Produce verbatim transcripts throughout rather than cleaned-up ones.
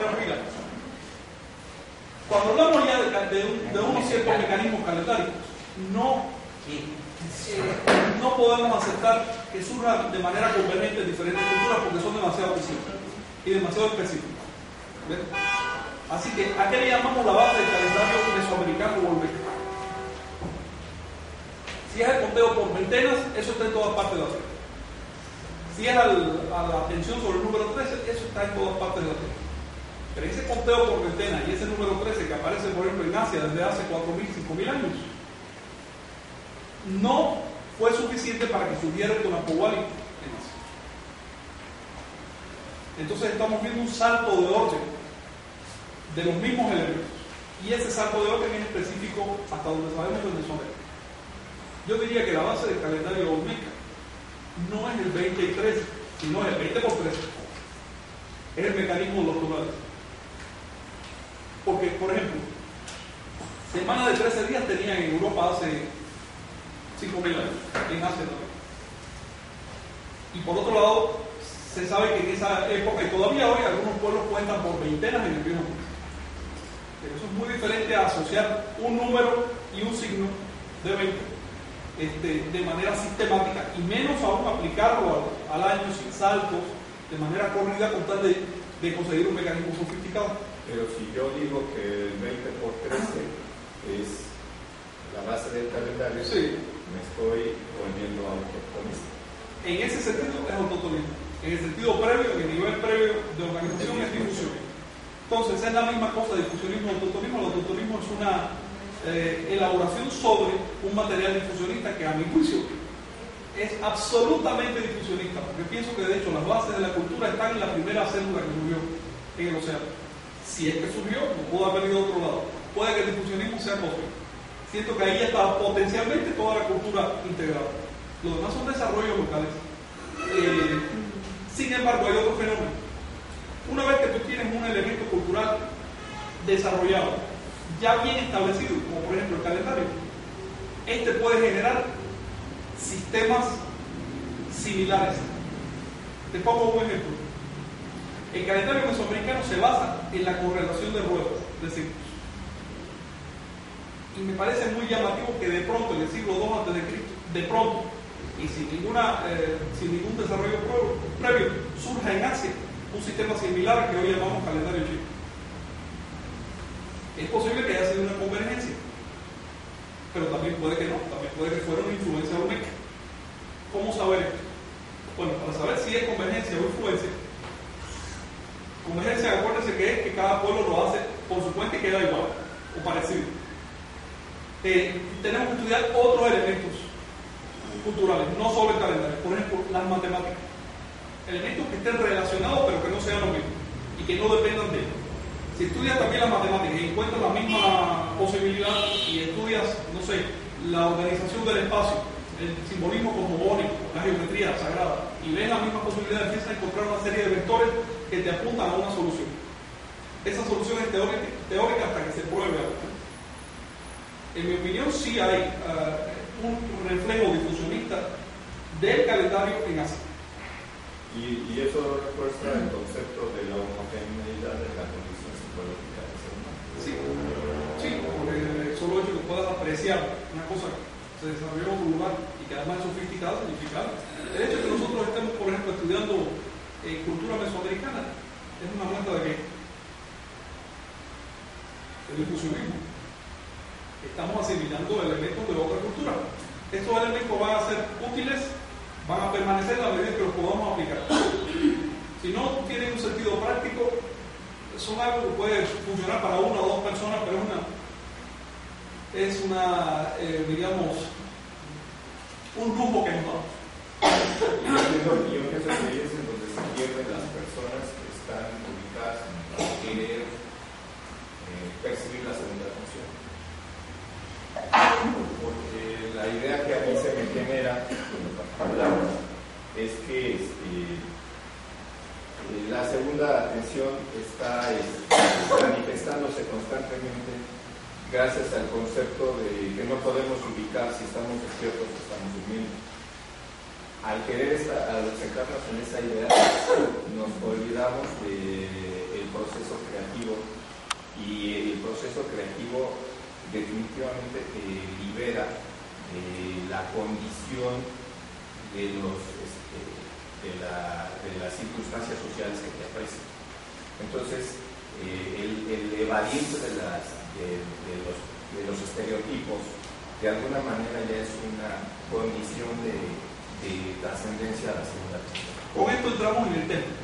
Pero mira, cuando hablamos ya de, de, un, de unos ciertos mecanismos calendarios, no, eh, no podemos aceptar que surjan de manera convergente en diferentes culturas porque son demasiado visibles y demasiado específicos. ¿Ves? Así que, ¿a qué le llamamos la base del calendario mesoamericano o olmeca? Si es el conteo por veintenas, eso está en todas partes de la Tierra. Si es al, a la atención sobre el número trece, eso está en todas partes de la Tierra. Pero ese conteo por veintena y ese número trece que aparece, por ejemplo, en Asia desde hace cuatro mil, cinco mil años, no fue suficiente para que surgiera el Tonapowali en Asia. Entonces estamos viendo un salto de orden de los mismos elementos. Y ese salto de orden es específico hasta donde sabemos de Mesoamérica. Yo diría que la base del calendario olmeca no es el veinte y trece, sino el veinte por trece. Es el mecanismo de los lunares. Porque, por ejemplo, semana de trece días tenían en Europa hace cinco mil años, en Asia también. Y por otro lado, se sabe que en esa época, y todavía hoy, algunos pueblos cuentan por veintenas en el viejo mundo. Pero eso es muy diferente a asociar un número y un signo de veinte este, de manera sistemática, y menos aún aplicarlo al, al año sin saltos, de manera corrida, con tal de, de conseguir un mecanismo sofisticado. Pero si yo digo que el veinte por trece es la base del calendario, sí, me estoy volviendo autotomista. En ese sentido es autotomismo. En el sentido previo, en el nivel previo de organización es difusión. Entonces es la misma cosa, difusionismo y autotomismo. El autotomismo es una eh, elaboración sobre un material difusionista que, a mi juicio, es absolutamente difusionista, porque pienso que de hecho las bases de la cultura están en la primera célula que surgió en el océano. Si es que surgió, no pudo haber ido a otro lado. Puede que el difusionismo sea posible. Siento que ahí está potencialmente toda la cultura integrada. Los demás son desarrollos locales. Eh, sin embargo, hay otro fenómeno. Una vez que tú tienes un elemento cultural desarrollado, ya bien establecido, como por ejemplo el calendario, este puede generar sistemas similares. Te pongo un ejemplo. El calendario mesoamericano se basa en la correlación de ruedas, de ciclos. Y me parece muy llamativo que de pronto, en el siglo dos antes de Cristo, de pronto, y sin, ninguna, eh, sin ningún desarrollo previo, surja en Asia un sistema similar que hoy llamamos calendario chino. Es posible que haya sido una convergencia, pero también puede que no, también puede que fuera una influencia olmeca. ¿Cómo saber esto? Bueno, para saber si es convergencia o influencia, convergencia, acuérdense que es que cada pueblo lo hace por su cuenta y queda igual o parecido. Eh, tenemos que estudiar otros elementos culturales, no solo el calendario. Por ejemplo, las matemáticas. Elementos que estén relacionados pero que no sean lo mismo y que no dependan de ellos. Si estudias también las matemáticas y encuentras la misma posibilidad y estudias, no sé, la organización del espacio, el simbolismo cosmogónico, la geometría sagrada, y ves la misma posibilidad, empiezas a encontrar una serie de vectores que te apuntan a una solución. Esa solución es teórica, teórica hasta que se pruebe algo. En mi opinión, sí hay uh, un reflejo difusionista del calendario en Asia. Y, y eso refuerza el concepto de la homogeneidad de la condición psicológica del ser humano. Sí, sí, porque solo hecho que puedas apreciar una cosa que se desarrolló en otro lugar y que además es sofisticada, significa. El hecho de que nosotros estemos, por ejemplo, estudiando eh, cultura mesoamericana es una muestra de que el difusionismo. Estamos asimilando elementos de otra cultura. Estos elementos van a ser útiles, van a permanecer a medida que los podamos aplicar. Si no tienen un sentido práctico, son algo que puede funcionar para una o dos personas, pero es una, es una eh, digamos, un lujo que nos damos. Yo pienso que ahí es en donde se pierden las personas que están ubicadas en querer eh, percibir la segunda función. Porque la idea que a mí se me genera en lo particular es que este, la segunda atención está este, manifestándose constantemente gracias al concepto de que no podemos ubicar si estamos despiertos o estamos durmiendo. Al querer estar, al centrarnos en esa idea, nos olvidamos del proceso creativo, y el proceso creativo definitivamente eh, libera eh, la condición de, los, este, de, la, de las circunstancias sociales que te aprecian. Entonces, eh, el, el evadirse de, las, de, de, los, de los estereotipos, de alguna manera ya es una condición de, de trascendencia a la segunda tensión. Con esto entramos en el tema.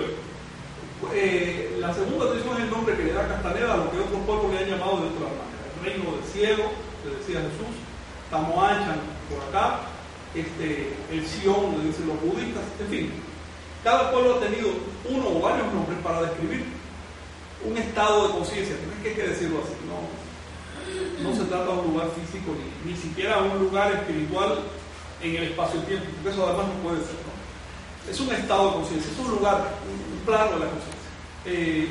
Eh, la segunda tensión es el nombre que le da Castaneda a lo que otros pueblos le han llamado de otra manera. El reino del cielo, le decía Jesús, Tamoanchan por acá, este, el Sion, le dicen los budistas, en fin. Cada pueblo ha tenido uno o varios nombres para describir un estado de conciencia. No es que hay que decirlo así, no, no se trata de un lugar físico ni, ni siquiera un lugar espiritual en el espacio-tiempo, porque eso además no puede ser, ¿no? Es un estado de conciencia, es un lugar, un plano de la conciencia. Eh,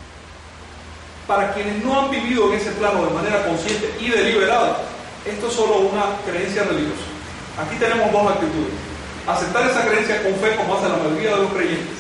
para quienes no han vivido en ese plano de manera consciente y deliberada, esto es solo una creencia religiosa. Aquí tenemos dos actitudes: aceptar esa creencia con fe, como hace la mayoría de los creyentes,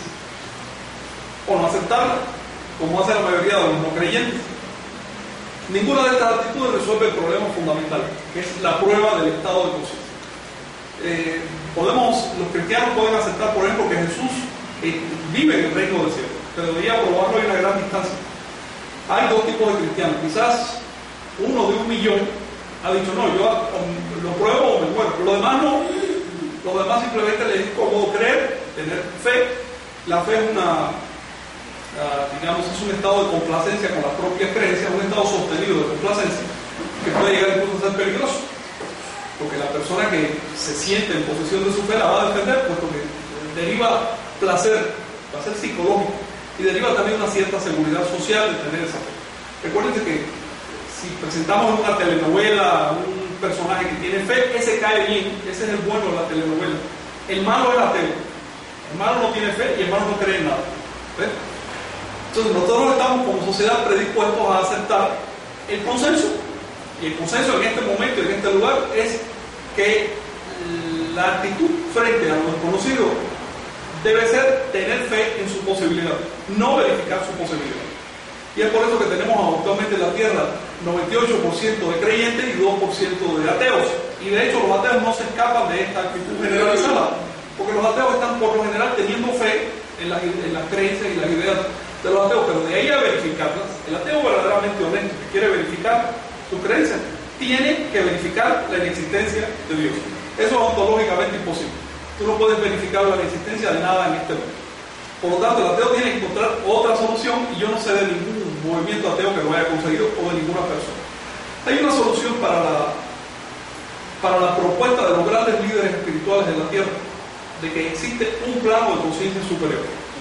o no aceptarla, como hace la mayoría de los no creyentes. Ninguna de estas actitudes resuelve el problema fundamental, que es la prueba del estado de conciencia. Eh, podemos, los cristianos pueden aceptar, por ejemplo, que Jesús eh, vive en el reino del cielo, pero debería probarlo en una gran distancia. Hay dos tipos de cristianos. Quizás uno de un millón ha dicho, no, yo lo pruebo o me muero. Lo demás no. Lo demás simplemente les es cómodo creer, tener fe. La fe es una, uh, digamos, es un estado de complacencia con las propias creencias, un estado sostenido de complacencia que puede llegar incluso a ser peligroso. Porque la persona que se siente en posesión de su fe la va a defender, puesto que deriva placer, placer psicológico, y deriva también una cierta seguridad social de tener esa fe. Recuerden que si presentamos en una telenovela un personaje que tiene fe, ese cae bien, ese es el bueno de la telenovela. El malo es ateo, el malo no tiene fe y el malo no cree en nada. ¿Ves? Entonces nosotros estamos como sociedad predispuestos a aceptar el consenso. Y el consenso en este momento, en este lugar, es que la actitud frente a lo desconocido debe ser tener fe en su posibilidad, no verificar su posibilidad. Y es por eso que tenemos actualmente en la Tierra noventa y ocho por ciento de creyentes y dos por ciento de ateos. Y de hecho los ateos no se escapan de esta actitud generalizada, porque los ateos están por lo general teniendo fe en las, en las creencias y las ideas de los ateos, pero de ahí a verificarlas, el ateo verdaderamente honesto que quiere verificar su creencia, tiene que verificar la inexistencia de Dios. Eso es ontológicamente imposible. Tú no puedes verificar la inexistencia de nada en este mundo. Por lo tanto, el ateo tiene que encontrar otra solución, y yo no sé de ningún movimiento ateo que lo haya conseguido, o de ninguna persona. Hay una solución para la, para la propuesta de los grandes líderes espirituales de la Tierra, de que existe un plano de conciencia superior.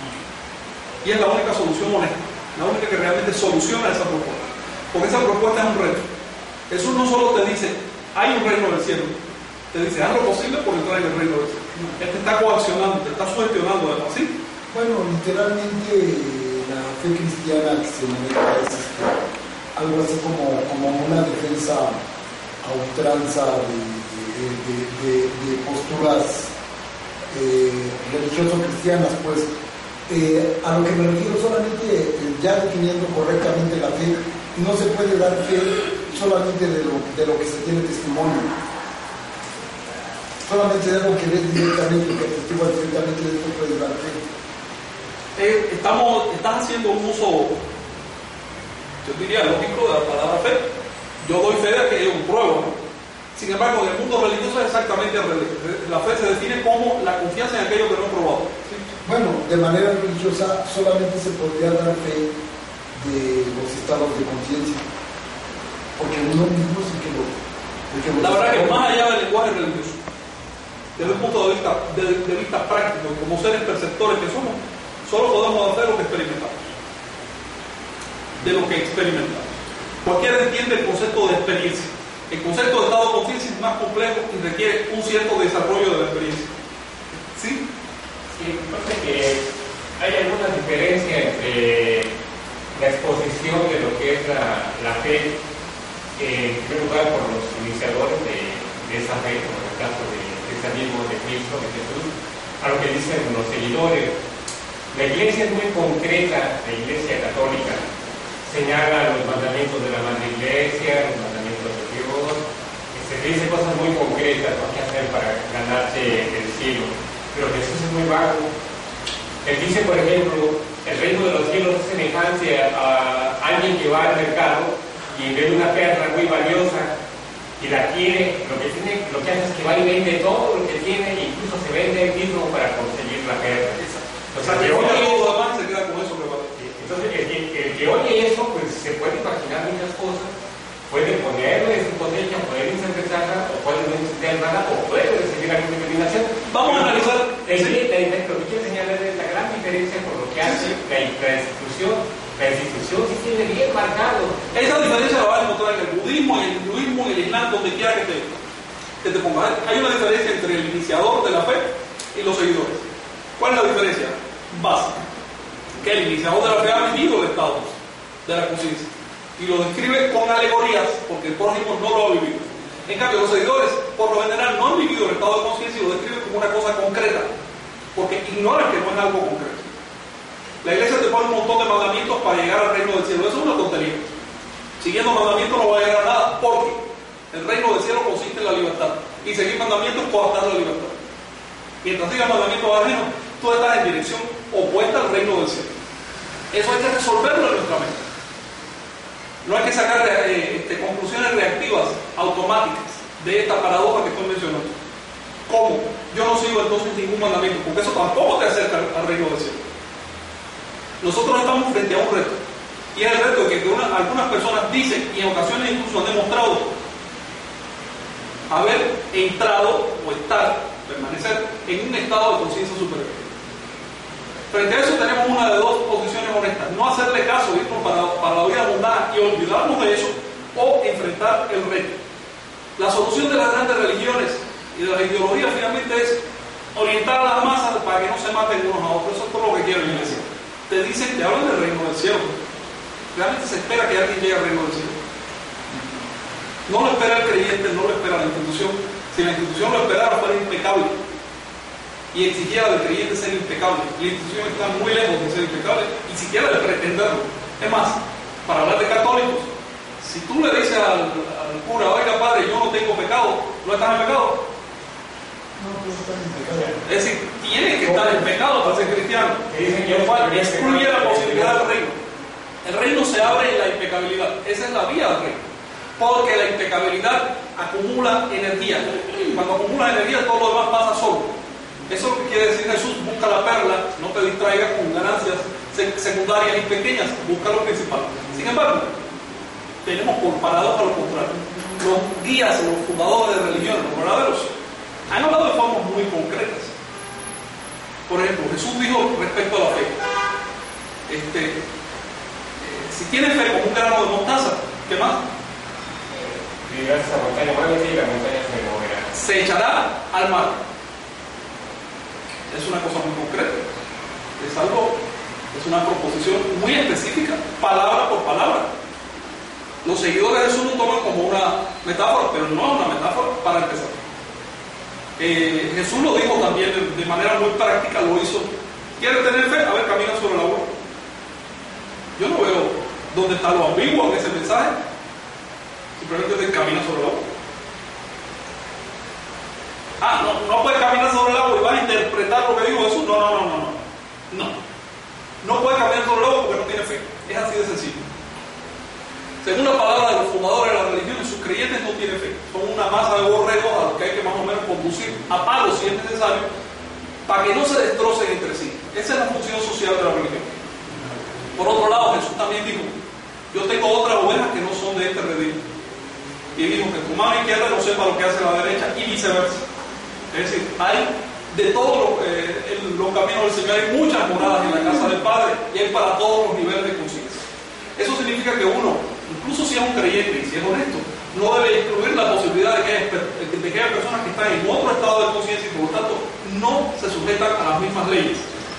Y es la única solución honesta, la única que realmente soluciona esa propuesta. Porque esa propuesta es un reto. Jesús no solo te dice, hay un reino del cielo, te dice, haz lo posible por entrar en el reino del cielo. Él te está coaccionando, te está sugestionando, además, ¿sí? Bueno, literalmente la fe cristiana que se maneja es algo así como, como una defensa a ultranza de, de, de, de, de posturas eh, religioso-cristianas, pues. Eh, a lo que me refiero solamente eh, ya definiendo correctamente la fe, no se puede dar fe solamente de lo, de lo que se tiene testimonio, solamente de algo que ves directamente, que atestiguas directamente, de esto puedes dar fe. Eh, estamos, estás haciendo un uso, yo diría, lógico de la palabra fe. Yo doy fe de que es un prueba, ¿no? Sin embargo, en el mundo religioso es exactamente al revés. La fe se define como la confianza en aquello que no he probado. ¿Sí? Bueno, de manera religiosa solamente se podría dar fe de los estados de conciencia, porque uno mismo es el que lo... El que la verdad que más allá del lenguaje religioso, desde un punto de vista, de, de vista práctico, como seres perceptores que somos, solo podemos hacer lo que experimentamos. De lo que experimentamos. Cualquiera entiende el concepto de experiencia. El concepto de estado de conciencia es más complejo y requiere un cierto desarrollo de la experiencia. ¿Sí? Sí, creo que hay alguna diferencia entre la exposición de lo que es la, la fe, eh, en primer lugar por los iniciadores de, de esa fe, como en el caso de cristianismo de Cristo, de Jesús, a lo que dicen los seguidores. La iglesia es muy concreta, la iglesia católica señala los mandamientos de la madre iglesia, los mandamientos de Dios, se dice cosas muy concretas, ¿no? ¿Qué hacer para ganarse el cielo? Pero Jesús es muy vago. Él dice, por ejemplo, el reino de los cielos es semejante a, a alguien que va al mercado y ve una perla muy valiosa y la quiere, lo que tiene, lo que hace es que va y vende todo lo que tiene, e incluso se vende él mismo para conseguir la perla. O sea, que oye eso, se queda con eso que va. Entonces, el que, el que oye eso, pues se puede imaginar muchas cosas, puede ponerlo en su cosecha, puede interpretarla, o puede no entender nada, o puede recibir alguna determinación. Vamos a analizar. El, sí. la, la, lo que quiero señalar es la gran diferencia con lo que hace la, la institución. La institución sí tiene bien marcado. Esa diferencia la vas a encontrar en el budismo, en el hinduismo, en el islam, donde quiera que te, que te pongas. Hay una diferencia entre el iniciador de la fe y los seguidores. ¿Cuál es la diferencia? Básica. Que el iniciador de la fe ha vivido el estado de la conciencia y lo describe con alegorías, porque el prójimo no lo ha vivido. En cambio, los seguidores, por lo general, no han vivido el estado de conciencia y lo describen como una cosa concreta, porque ignoran que no es algo concreto. La iglesia te pone un montón de mandamientos para llegar al reino del cielo. Eso es una tontería. Siguiendo mandamientos no va a llegar a nada, porque el reino del cielo consiste en la libertad. Y seguir mandamientos coartar la libertad. Mientras sigas mandamientos ajenos, tú estás en dirección opuesta al reino del cielo. Eso hay que resolverlo en nuestra mente. No hay que sacar eh, este, conclusiones reactivas, automáticas, de esta paradoja que estoy mencionando. ¿Cómo? Yo no sigo entonces ningún mandamiento, porque eso tampoco te acerca al reino del cielo. Nosotros estamos frente a un reto, y es el reto de que una, algunas personas dicen, y en ocasiones incluso han demostrado haber entrado o estar, permanecer en un estado de conciencia superior. Frente a eso tenemos una de dos posiciones honestas: no hacerle caso, irnos para, para la vida mundana y olvidarnos de eso, o enfrentar el reto. La solución de las grandes religiones y de las ideologías finalmente es orientar a las masas para que no se maten unos a otros. Eso es todo lo que quiero yo decir. Te dicen, te hablan del reino del cielo. Realmente se espera que alguien llegue al reino del cielo. No lo espera el creyente, no lo espera la institución. Si la institución lo esperara, fuera impecable y exigiera del creyente ser impecable. La institución está muy lejos de ser impecable y siquiera de pretenderlo. Es más, para hablar de católicos, si tú le dices al, al cura, oiga padre, yo no tengo pecado, ¿no estás en pecado? No, no está en pecado. Es decir, tiene que estar en pecado para ser cristiano. Lo cual excluye la posibilidad del reino. El reino se abre en la impecabilidad. Esa es la vía del reino. Porque la impecabilidad acumula energía. Cuando acumula energía, todo lo demás pasa solo. Eso es lo que quiere decir Jesús: busca la perla, no te distraigas con ganancias secundarias y pequeñas, busca lo principal. Sin embargo, tenemos por paradoja lo contrario. Los guías o los fundadores de religiones, los verdaderos, han hablado de formas muy concretas. Por ejemplo, Jesús dijo respecto a la fe: este, eh, si tienes fe como un grano de mostaza, ¿qué más? Dirás a montaña, muévete y la montaña se moverá. Se echará al mar. Es una cosa muy concreta. Es algo, es una proposición muy específica, palabra por palabra. Los seguidores de Jesús lo toman como una metáfora, pero no es una metáfora para empezar. Eh, Jesús lo dijo también de, de manera muy práctica, lo hizo. ¿Quieres tener fe? A ver, camina sobre el agua. Yo no veo dónde está lo ambiguo en ese mensaje. Simplemente te camina sobre el agua. Ah, no, no puedes caminar sobre el agua y vas a interpretar lo que dijo Jesús. No, no, no, no, no. No. No puedes caminar sobre el agua porque no tienes fe. Es así de sencillo. Según la palabra de los fundadores de la religión, sus creyentes no tienen fe. Son una masa de borregos a los que hay que más o menos conducir a palos si es necesario, para que no se destrocen entre sí. Esa es la función social de la religión. Por otro lado, Jesús también dijo: yo tengo otras ovejas que no son de este redil. Y dijo que tu mano izquierda no sepa lo que hace la derecha, y viceversa. Es decir, hay de todos los, eh, los caminos del Señor, hay muchas moradas en la casa del Padre, y hay para todos los niveles de conciencia. Eso significa que uno, incluso si es un creyente y si es honesto, no debe excluir la posibilidad de que haya, de que haya personas que están en otro estado de conciencia y por lo tanto no se sujetan a las mismas leyes.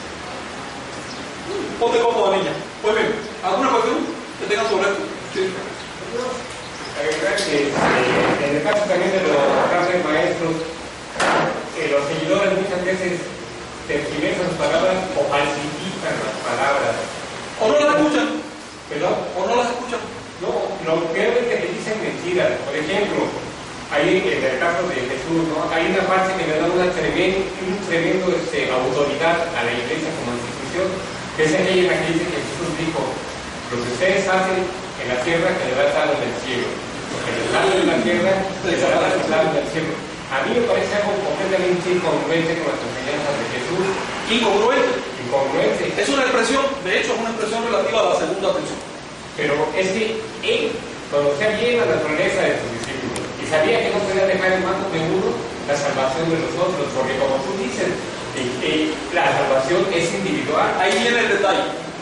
Ponte cómoda, niña. Pues bien, ¿alguna cuestión que tengan sobre esto? Sí. Agregar que eh, en el caso también de los grandes maestros, eh, los seguidores muchas veces tergiversan sus palabras o falsifican escuchan las palabras. ¿O no las escuchan? ¿Perdón? ¿O no las escuchan? No, lo peor es que te dicen mentiras. Por ejemplo, ahí en el caso de Jesús, ¿no? Hay una parte que le da una tremenda, un tremendo este, autoridad a la iglesia como institución, que es aquella en la que dice que Jesús dijo: lo que ustedes hacen en la tierra, que le va a estar en el cielo. Lo que les hacen en la tierra, les va a estar en el cielo. A mí me parece algo completamente incongruente con las enseñanzas de Jesús. Incongruente. Incongruente. Es una expresión, de hecho, es una expresión relativa a la segunda atención. Pero es que él conocía bien la naturaleza de sus discípulos y sabía que no podía dejar en manos de uno la salvación de los otros, porque como tú dices, eh, eh, la salvación es individual. Ahí viene el detalle.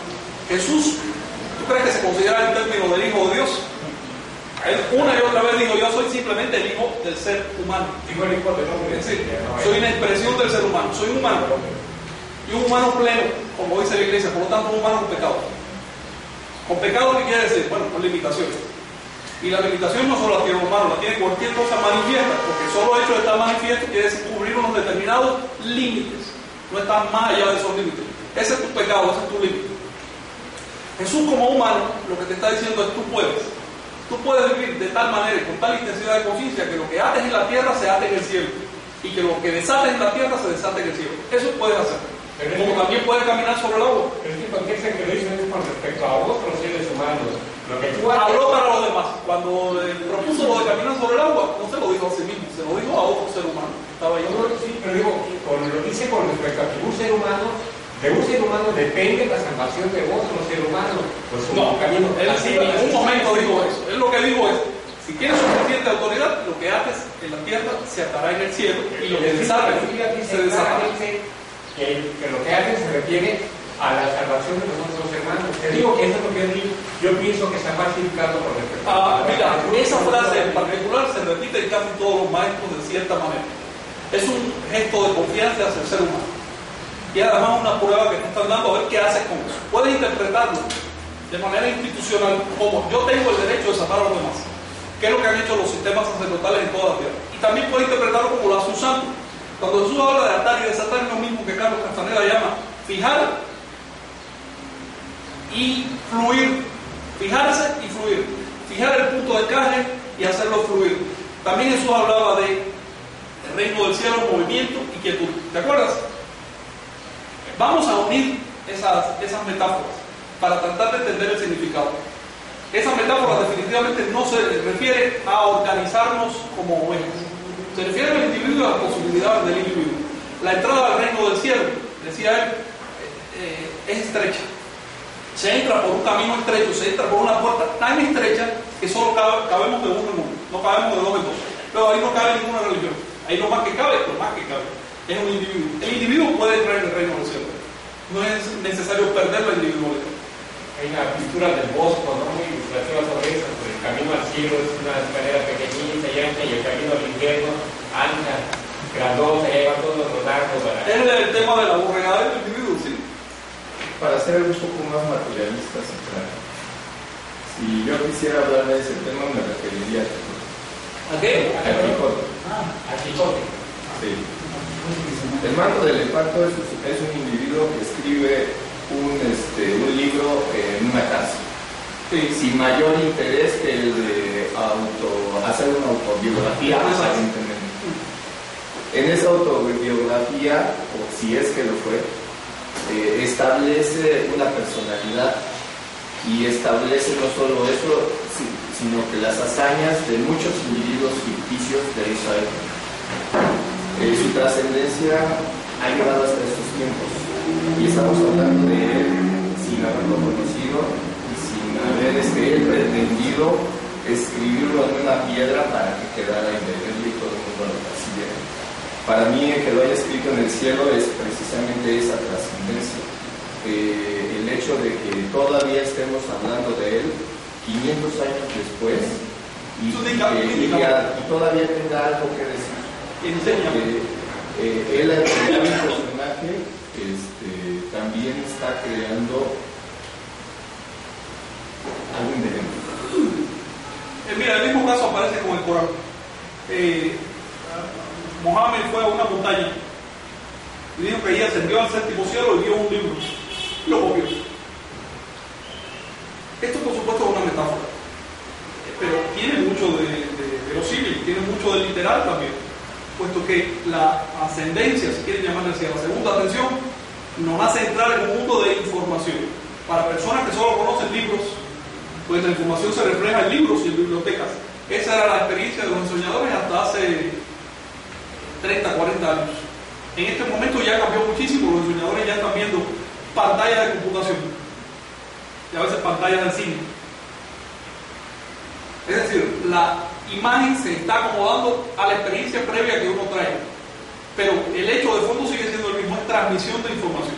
Jesús, ¿tú crees que se considera el término del Hijo de Dios? Él una y otra vez dijo: yo soy simplemente el hijo del ser humano. Dijo el hijo del hombre. Es decir, soy una expresión del ser humano, soy un humano. Y un humano pleno, como dice la iglesia, por lo tanto un humano con pecado. ¿Con pecado qué quiere decir? Bueno, con limitaciones. Y la limitación no solo la tiene un humano, la tiene cualquier cosa manifiesta, porque solo el hecho de estar manifiesto quiere decir cubrir unos determinados límites. No está más allá de esos límites. Ese es tu pecado, ese es tu límite. Jesús como humano, lo que te está diciendo es: tú puedes. Tú puedes vivir de tal manera y con tal intensidad de conciencia que lo que ates en la tierra se ate en el cielo, y que lo que desates en la tierra se desate en el cielo. Eso puedes hacer. Pero como también puedes caminar sobre el agua. Pero es que cualquier que lo dicen es con respecto a otros seres humanos. Lo que tú haces... Habló para los demás. Cuando eh, propuso lo de caminar sobre el agua, no se lo dijo a sí mismo, se lo dijo a otro ser humano. Estaba ahí. No, sí, pero digo, con, lo dice con respecto a que un ser humano, de un ser humano depende la salvación de otro ser humano. Pues no, camino. Él Así en así, un momento así, dijo eso. Él lo que dijo es: si tienes suficiente autoridad, lo que haces en la tierra se atará en el cielo, y lo que desates se desatará. Que, que lo que hace se refiere a la salvación de los otros hermanos. Te digo que eso es lo que yo, yo pienso que está falsificado por respecto ah, a mira, esa frase en particular se repite en casi todos los maestros de cierta manera. Es un gesto de confianza hacia el ser humano. Y además una prueba que te están dando a ver qué haces con eso. Puedes interpretarlo de manera institucional como: yo tengo el derecho de desatar a los demás, que es lo que han hecho los sistemas sacerdotales en toda la tierra. Y también puedes interpretarlo como lo hace un santo. Cuando Jesús habla de atar y desatar, es lo mismo que Carlos Castaneda llama fijar y fluir. Fijarse y fluir. Fijar el punto de encaje y hacerlo fluir. También Jesús hablaba de el reino del cielo, movimiento y quietud. ¿Te acuerdas? Vamos a unir esas, esas metáforas para tratar de entender el significado. Esas metáforas definitivamente no se refieren a organizarnos como ovejas. Se refiere al individuo y a las posibilidades del individuo. La entrada al reino del cielo, decía él, eh, es estrecha. Se entra por un camino estrecho, se entra por una puerta tan estrecha que solo cabe, cabemos de uno en uno, no cabemos de dos en dos. Pero ahí no cabe ninguna religión. Ahí lo más que cabe, lo más que cabe, es un individuo. El individuo puede entrar en el reino del cielo. No es necesario perder la individualidad. Hay una pintura del Bosco, ¿no? Muy ilustrativa sobre eso. El camino al cielo es una escalera pequeñita y ancha, y el camino al infierno ancha, grandosa, y ahí van todos los dardos. Es el tema de la borregada del individuo, sí. Para ser un poco más materialista, sí, claro. Si yo quisiera hablar de ese tema, me referiría a ¿A qué? al Quijote. Ah, al Quijote. Sí. El manto del Lepanto es, es un individuo que escribe un, este, un libro en una casa, sí, sin mayor interés que el de auto, hacer una autobiografía, aparentemente. En esa autobiografía, o si es que lo fue, eh, establece una personalidad, y establece no solo eso, sino que las hazañas de muchos individuos ficticios de esa época. Eh, su trascendencia ha llegado hasta estos tiempos, y estamos hablando de él sin haberlo conocido y sin haber este, él pretendido escribirlo en una piedra para que quedara indeleble y todo el mundo lo percibiera. Para mí, que lo haya escrito en el cielo es precisamente esa trascendencia. Eh, el hecho de que todavía estemos hablando de él quinientos años después y, y, y, y todavía tenga algo que decir. Eh, eh, él al crear un personaje este, también está creando algo inherente. Eh, mira, el mismo caso aparece con el Corán. Eh, Mohammed fue a una montaña y dijo que ella ascendió al séptimo cielo y vio un libro. lo copió. Esto por supuesto es una metáfora, pero tiene mucho de, de verosímil, tiene mucho de literal también, puesto que la ascendencia, si quieren llamarle así, a la segunda atención, nos hace entrar en un mundo de información. Para personas que solo conocen libros, pues la información se refleja en libros y en bibliotecas. Esa era la experiencia de los enseñadores hasta hace treinta, cuarenta años. En este momento ya cambió muchísimo, los enseñadores ya están viendo pantallas de computación y a veces pantallas de cine. Es decir, la imagen se está acomodando a la experiencia previa que uno trae, pero el hecho de fondo sigue siendo el mismo, es transmisión de información.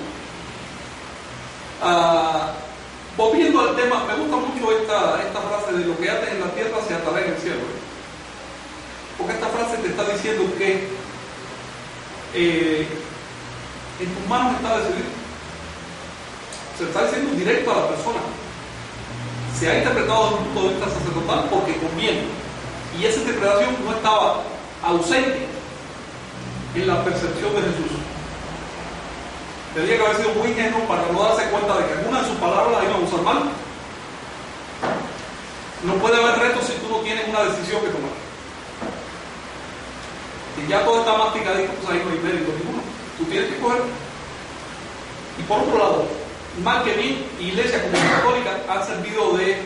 Uh, volviendo al tema, me gusta mucho esta, esta frase de lo que haces en la tierra se atará en el cielo, porque esta frase te está diciendo que eh, en tus manos está decidir. Se está diciendo directo a la persona. Se ha interpretado desde un punto de vista sacerdotal porque conviene, y esa interpretación no estaba ausente en la percepción de Jesús. Tendría que haber sido muy ingenuo para no darse cuenta de que alguna de sus palabras las iban a usar mal. No puede haber retos si tú no tienes una decisión que tomar. Y ya todo está masticadito, pues ahí no hay mérito ninguno. Tú tienes que coger. Y por otro lado, mal que bien, iglesias como la católica han servido de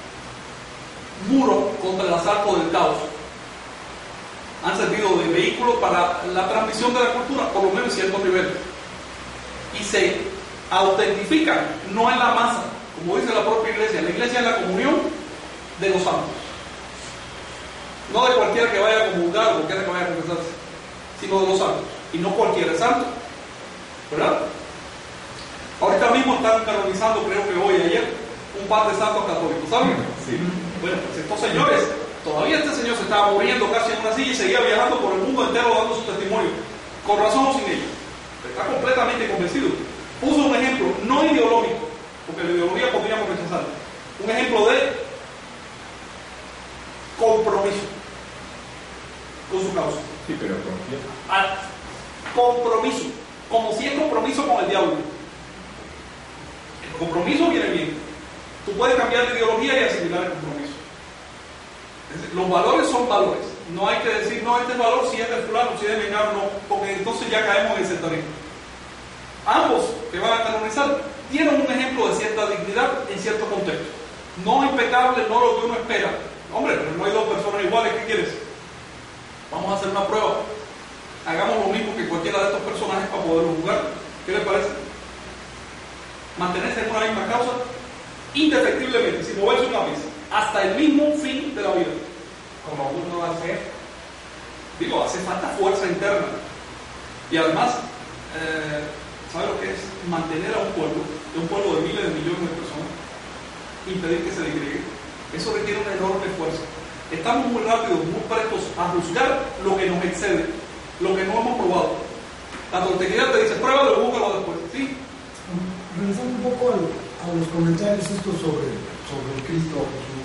muro contra el asalto del caos. Han servido de vehículo para la transmisión de la cultura, por lo menos en ciertos niveles. Y se autentifican, no en la masa, como dice la propia iglesia. La iglesia es la comunión de los santos. No de cualquiera que vaya a comulgar o cualquiera que vaya a confesarse, sino de los santos. Y no cualquiera es santo, ¿verdad? Ahorita mismo están canonizando, creo que hoy, ayer, un par de santos católicos, ¿saben? Sí. Bueno, pues estos señores, todavía este señor se estaba muriendo casi en una silla y seguía viajando por el mundo entero dando su testimonio, con razón o sin ella. Está completamente convencido. Puso un ejemplo, no ideológico, porque la ideología podríamos rechazar. Un ejemplo de compromiso con su causa. Sí, pero ¿con quién? Ah, compromiso, como si es compromiso con el diablo. El compromiso viene bien. Tú puedes cambiar de ideología y asimilar el compromiso. Es decir, los valores son valores. No hay que decir, no, este valor si es del fulano, si es del mengano, no, porque entonces ya caemos en el sectarismo. Ambos que van a canonizar tienen un ejemplo de cierta dignidad en cierto contexto. No impecable, no lo que uno espera. Hombre, pero no hay dos personas iguales, ¿qué quieres? Vamos a hacer una prueba. Hagamos lo mismo que cualquiera de estos personajes para poderlo juzgar. ¿Qué les parece? Mantenerse en una misma causa indefectiblemente, sin moverse una vez, hasta el mismo fin de la vida. Como uno va a hacer. Digo, hace falta fuerza interna. Y además, eh, ¿sabe lo que es? Mantener a un pueblo, de un pueblo de miles de millones de personas, impedir que se digregue. Eso requiere una enorme fuerza. Estamos muy rápidos, muy prestos a juzgar lo que nos excede, lo que no hemos probado. La tontería te dice, pruébalo y búscalo después. ¿Sí? Regresando un poco a, a los comentarios estos sobre, sobre el Cristo Jesús.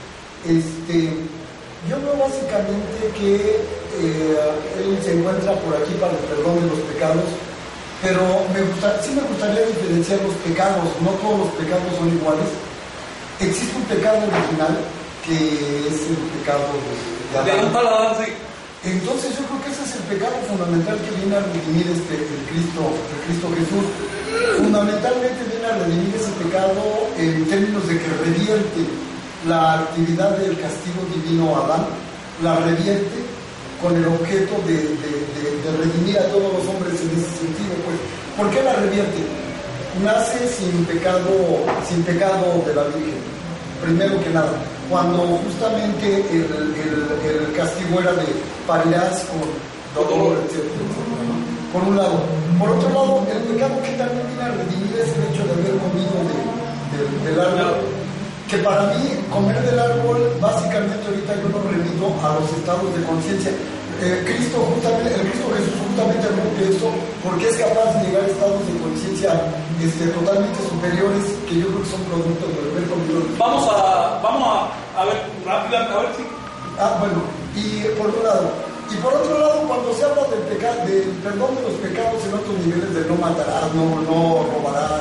Este, yo veo básicamente que eh, Él se encuentra por aquí para el perdón de los pecados, pero me gusta, sí me gustaría diferenciar los pecados. No todos los pecados son iguales. Existe un pecado original que es el pecado de, de Adán. Sí. Entonces yo creo que ese es el pecado fundamental que viene a redimir este, el, Cristo, el Cristo Jesús. Fundamentalmente viene a redimir ese pecado en términos de que revierte la actividad del castigo divino a Adán, la revierte con el objeto de, de, de, de redimir a todos los hombres en ese sentido. Pues, ¿por qué la revierte? Nace sin pecado, sin pecado de la Virgen, primero que nada. Cuando justamente el, el, el castigo era de parirás con dolor, etcétera, etcétera, ¿no? Por un lado. Por otro lado, el pecado que también viene a redimir es el hecho de haber comido de, de, del árbol. Que para mí, comer del árbol, básicamente ahorita yo lo remito a los estados de conciencia. Eh, Cristo justamente, el Cristo Jesús justamente rompe esto porque es capaz de llegar a estados de conciencia este, totalmente superiores que yo creo que son productos del haber comido. Vamos a, vamos a, a ver rápidamente, a ver si. Ah, bueno, y por un lado. Y por otro lado, cuando se habla del, peca, del perdón de los pecados en otros niveles, de no matarás, no, no robarás,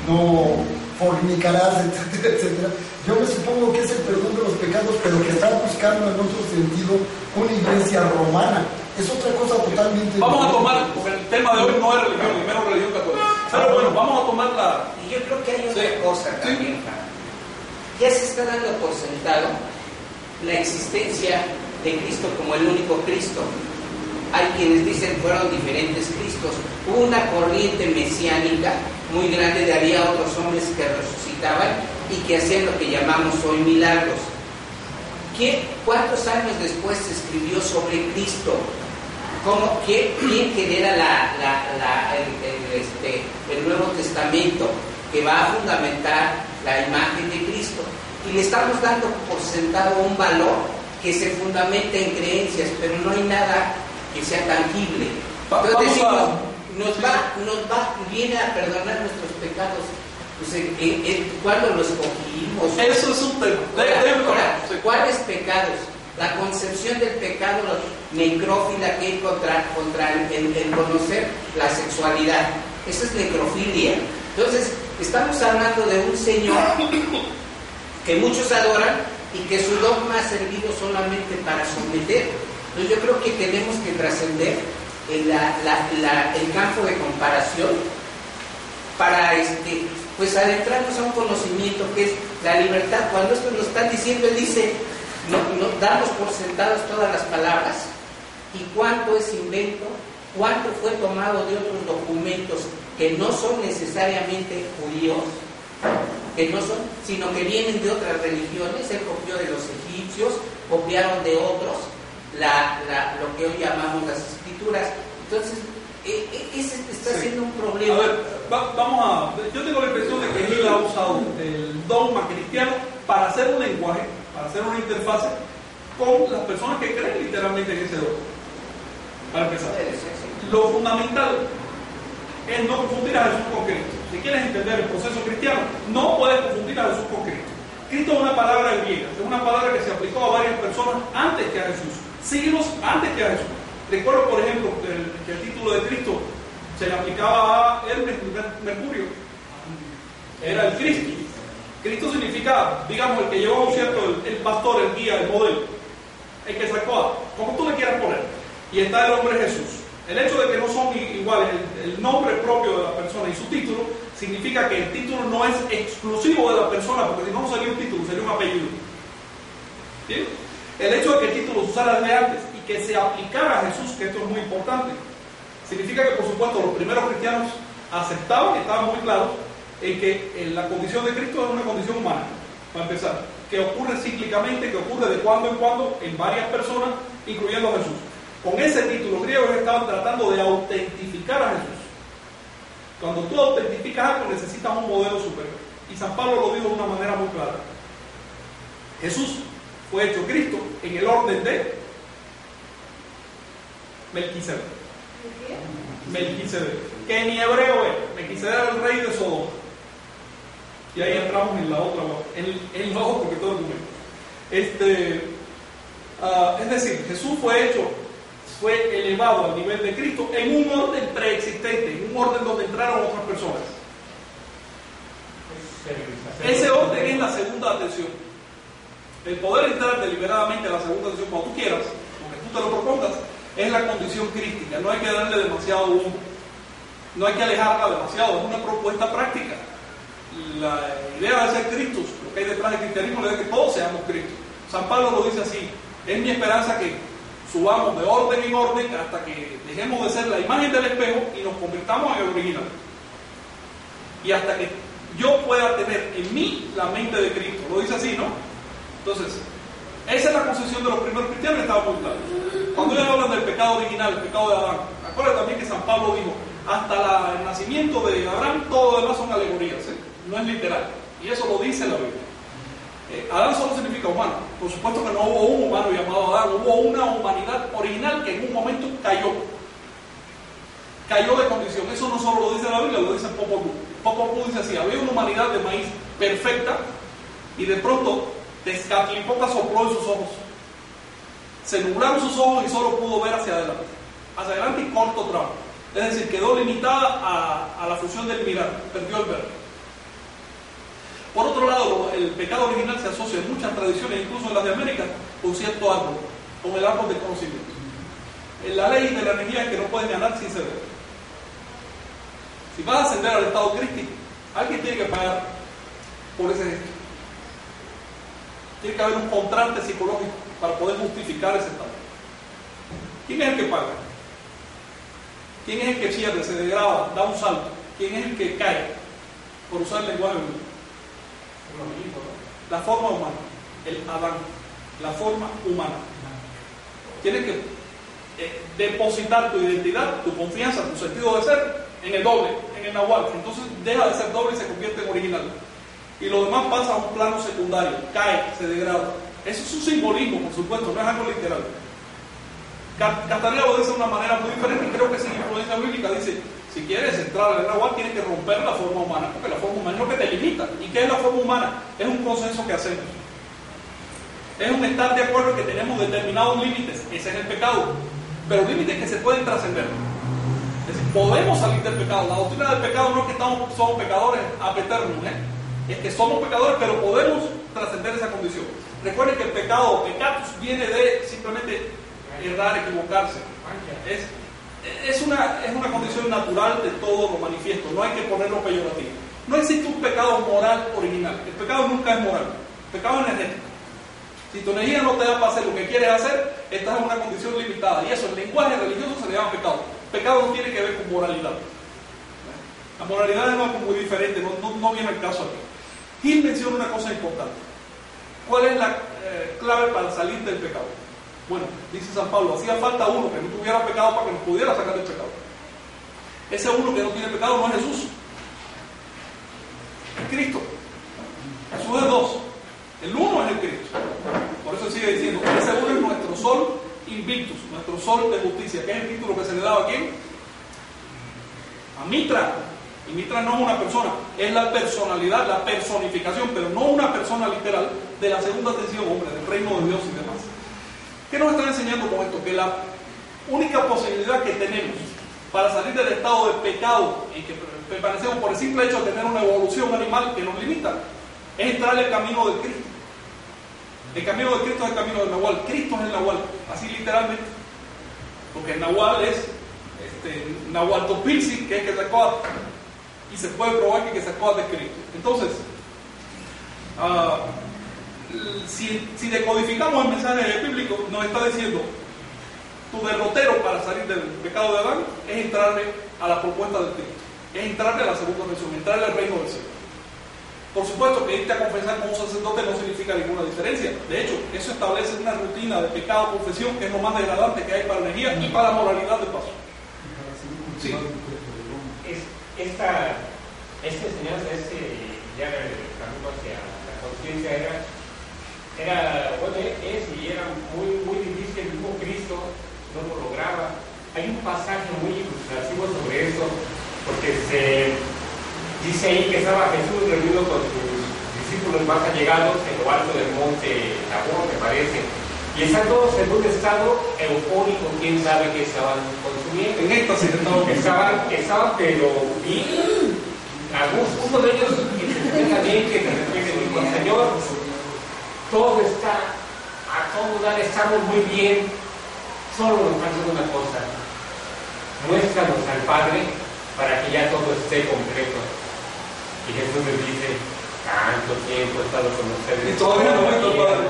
no fornicarás, etcétera, etcétera. Yo me supongo que es el perdón de los pecados, pero que está buscando en otro sentido una iglesia romana. Es otra cosa totalmente Vamos a diferente. tomar, porque el tema de hoy no es religión, ni menos religión católica. Pero bueno, vamos a tomar la... Y yo creo que hay otra Sí. cosa también, Sí. Juan. Ya se está dando por sentado la existencia de Cristo como el único Cristo. Hay quienes dicen fueron diferentes Cristos. Hubo una corriente mesiánica muy grande de había otros hombres que resucitaban y que hacían lo que llamamos hoy milagros. ¿Qué, ¿Cuántos años después se escribió sobre Cristo? ¿Cómo, qué, ¿Quién genera la, la, la, el, el, este, el Nuevo Testamento que va a fundamentar la imagen de Cristo? Y le estamos dando por sentado un valor que se fundamenta en creencias, pero no hay nada que sea tangible. Entonces decimos, nos va, nos va, viene a perdonar nuestros pecados. Pues, ¿en, en, en, ¿cuándo los escogimos? Eso es un tema. De, Ahora, de, ahora, sí. ¿cuáles pecados? La concepción del pecado necrófila que hay contra, contra el, el, el conocer la sexualidad. Eso es necrofilia. Entonces, estamos hablando de un Señor que muchos adoran y que su dogma ha servido solamente para someter. Entonces, yo creo que tenemos que trascender el, la, la, la, el campo de comparación para este, pues adentrarnos a un conocimiento que es la libertad. Cuando esto lo están diciendo, él dice, no, no, damos por sentadas todas las palabras, y cuánto es invento, cuánto fue tomado de otros documentos que no son necesariamente judíos, que no son, sino que vienen de otras religiones. Él copió de los egipcios, copiaron de otros la, la, lo que hoy llamamos las escrituras. Entonces, eh, eh, ese está Sí. siendo un problema. A ver, va- vamos a... Yo tengo la impresión de que él ha usado el dogma cristiano para hacer un lenguaje, para hacer una interfase con las personas que creen literalmente en ese dogma. Para empezar, Puede ser, sí. lo fundamental es no confundir a Jesús con Cristo. Si quieres entender el proceso cristiano, no puedes confundir a Jesús con Cristo. Cristo es una palabra griega, es una palabra que se aplicó a varias personas antes que a Jesús, siglos antes que a Jesús. Recuerdo, por ejemplo, que el, que el título de Cristo se le aplicaba a Hermes Mercurio, era el Cristo. Cristo significa, digamos, el que llevó, ¿cierto?, el, el pastor, el guía, el modelo, el que sacó a, como tú le quieras poner. Y está el hombre Jesús. El hecho de que no son iguales, el, el nombre propio de la persona y su título, significa que el título no es exclusivo de la persona, porque si no, no sería un título, sería un apellido. ¿Sí? El hecho de que el título se usara desde antes y que se aplicara a Jesús, que esto es muy importante, significa que, por supuesto, los primeros cristianos aceptaban, estaban muy claros en que en la condición de Cristo es una condición humana, para empezar, que ocurre cíclicamente, que ocurre de cuando en cuando en varias personas, incluyendo a Jesús. Con ese título griego estaban tratando de autentificar a Jesús. Cuando tú autentificas algo, necesitas un modelo superior. Y San Pablo lo dijo de una manera muy clara. Jesús fue hecho Cristo en el orden de Melquisedec. Melquisedec, que ni hebreo es. Melquisedec era el rey de Sodoma. Y ahí entramos en la otra, en, en la otra, porque todo el mundo. Este, uh, es decir, Jesús fue hecho, fue elevado al nivel de Cristo en un orden preexistente, en un orden donde entraron otras personas. Ese orden es la segunda atención. El poder entrar deliberadamente a la segunda atención cuando tú quieras, aunque tú te lo propongas, es la condición crítica. No hay que darle demasiado humo, no hay que alejarla demasiado, es una propuesta práctica. La idea de ser Cristos, lo que hay detrás del cristianismo, es que todos seamos Cristos. San Pablo lo dice así: es mi esperanza que subamos de orden en orden hasta que dejemos de ser la imagen del espejo y nos convirtamos en el original. Y hasta que yo pueda tener en mí la mente de Cristo. Lo dice así, ¿no? Entonces, esa es la concepción de los primeros cristianos, estaba muy claro. Cuando ellos hablan del pecado original, el pecado de Adán, acuérdate también que San Pablo dijo: hasta la, el nacimiento de Abraham, todo lo demás son alegorías, ¿eh? No es literal. Y eso lo dice la Biblia. Eh, Adán solo significa humano. Por supuesto que no hubo un humano llamado Adán, hubo una humanidad original que en un momento cayó. Cayó de condición. Eso no solo lo dice la Biblia, lo dice Popol Vuh. Popol Vuh dice así: había una humanidad de maíz perfecta y de pronto Tezcatlipoca sopló en sus ojos. Se nublaron sus ojos y solo pudo ver hacia adelante. Hacia adelante y corto tramo. Es decir, quedó limitada a, a la función del mirar, perdió el ver. Por otro lado, el pecado original se asocia en muchas tradiciones, incluso en las de América, con cierto árbol, con el árbol de conocimiento. La ley de la energía es que no puedes ganar sin ceder. Si vas a ascender al estado crístico, alguien tiene que pagar por ese gesto. Tiene que haber un contraste psicológico para poder justificar ese estado. ¿Quién es el que paga? ¿Quién es el que pierde, se degrada, da un salto? ¿Quién es el que cae? Por usar el lenguaje bíblico. La forma humana, el Adán, la forma humana. Tienes que eh, depositar tu identidad, tu confianza, tu sentido de ser en el doble, en el nahual. Entonces deja de ser doble y se convierte en original. Y lo demás pasa a un plano secundario, cae, se degrada. Eso es un simbolismo, por supuesto, no es algo literal. Castaneda lo dice de una manera muy diferente y creo que sin influencia bíblica dice: si quieres entrar en el nahual tienes que romper la forma humana, porque la forma humana es lo que te limita. ¿Y qué es la forma humana? Es un consenso que hacemos. Es un estar de acuerdo en que tenemos determinados límites. Ese es el pecado. Pero límites que se pueden trascender. Es decir, podemos salir del pecado. La doctrina del pecado no es que estamos, somos pecadores a eternum, ¿eh? Es que somos pecadores, pero podemos trascender esa condición. Recuerden que el pecado, pecatus, viene de simplemente errar, equivocarse. Es, es, una, es una condición natural de todo lo manifiesto. No hay que ponerlo peyorativo. No existe un pecado moral original. El pecado nunca es moral. El pecado es energético. Si tu energía no te da para hacer lo que quieres hacer, estás en una condición limitada. Y eso, el lenguaje religioso se le llama pecado. Pecado no tiene que ver con moralidad. La moralidad es algo muy diferente, no, no, no viene al caso aquí. Gil menciona una cosa importante. ¿Cuál es la eh, clave para salir del pecado? Bueno, dice San Pablo, hacía falta uno que no tuviera pecado para que nos pudiera sacar del pecado. Ese uno que no tiene pecado no es Jesús, es Cristo. Jesús es dos, el uno es el Cristo. Por eso sigue diciendo, ese uno es nuestro sol invictus, nuestro sol de justicia, que es el título que se le daba a quién? A Mitra. Y Mitra no es una persona, es la personalidad, la personificación, pero no una persona literal de la segunda tensión, hombre, del reino de Dios y demás. ¿Qué nos está enseñando con esto? Que la única posibilidad que tenemos para salir del estado de pecado en que permanecemos por el simple hecho de tener una evolución animal que nos limita, es entrar en el camino de Cristo. El camino de Cristo es el camino del Nahual. Cristo es el Nahual, así literalmente. Porque el Nahual es este, Nahualtopilsi, que es que sacó, y se puede probar que, que sacó de Cristo. Entonces, uh, si, si decodificamos el mensaje bíblico, nos está diciendo: tu derrotero para salir del pecado de Adán es entrarle a la propuesta de Cristo, es entrarle a la segunda mención, entrarle al reino del cielo. Por supuesto que irte a confesar como un sacerdote no significa ninguna diferencia. De hecho, eso establece una rutina de pecado-confesión que es lo más degradante que hay para la energía y para la moralidad de paso. Sí. Es, esta, esta enseñanza, este, ya el camino hacia la conciencia era, era, bueno, es y era muy, muy difícil. El mismo Cristo no lo lograba. Hay un pasaje muy ilustrativo sobre eso, porque se dice ahí que estaba Jesús reunido con sus discípulos más allegados en lo alto del monte Tabor, me parece, y están todos en un estado eufórico, quién sabe qué estaban consumiendo. En esto sí estaban, estaban, pero bien, algunos, uno de ellos también que de repente dijo: Señor, todo está a todo dar, estamos muy bien, solo nos falta una cosa: muéstranos al Padre para que ya todo esté completo. Y Jesús les dice: tanto tiempo he estado con ustedes y todavía no me conocen.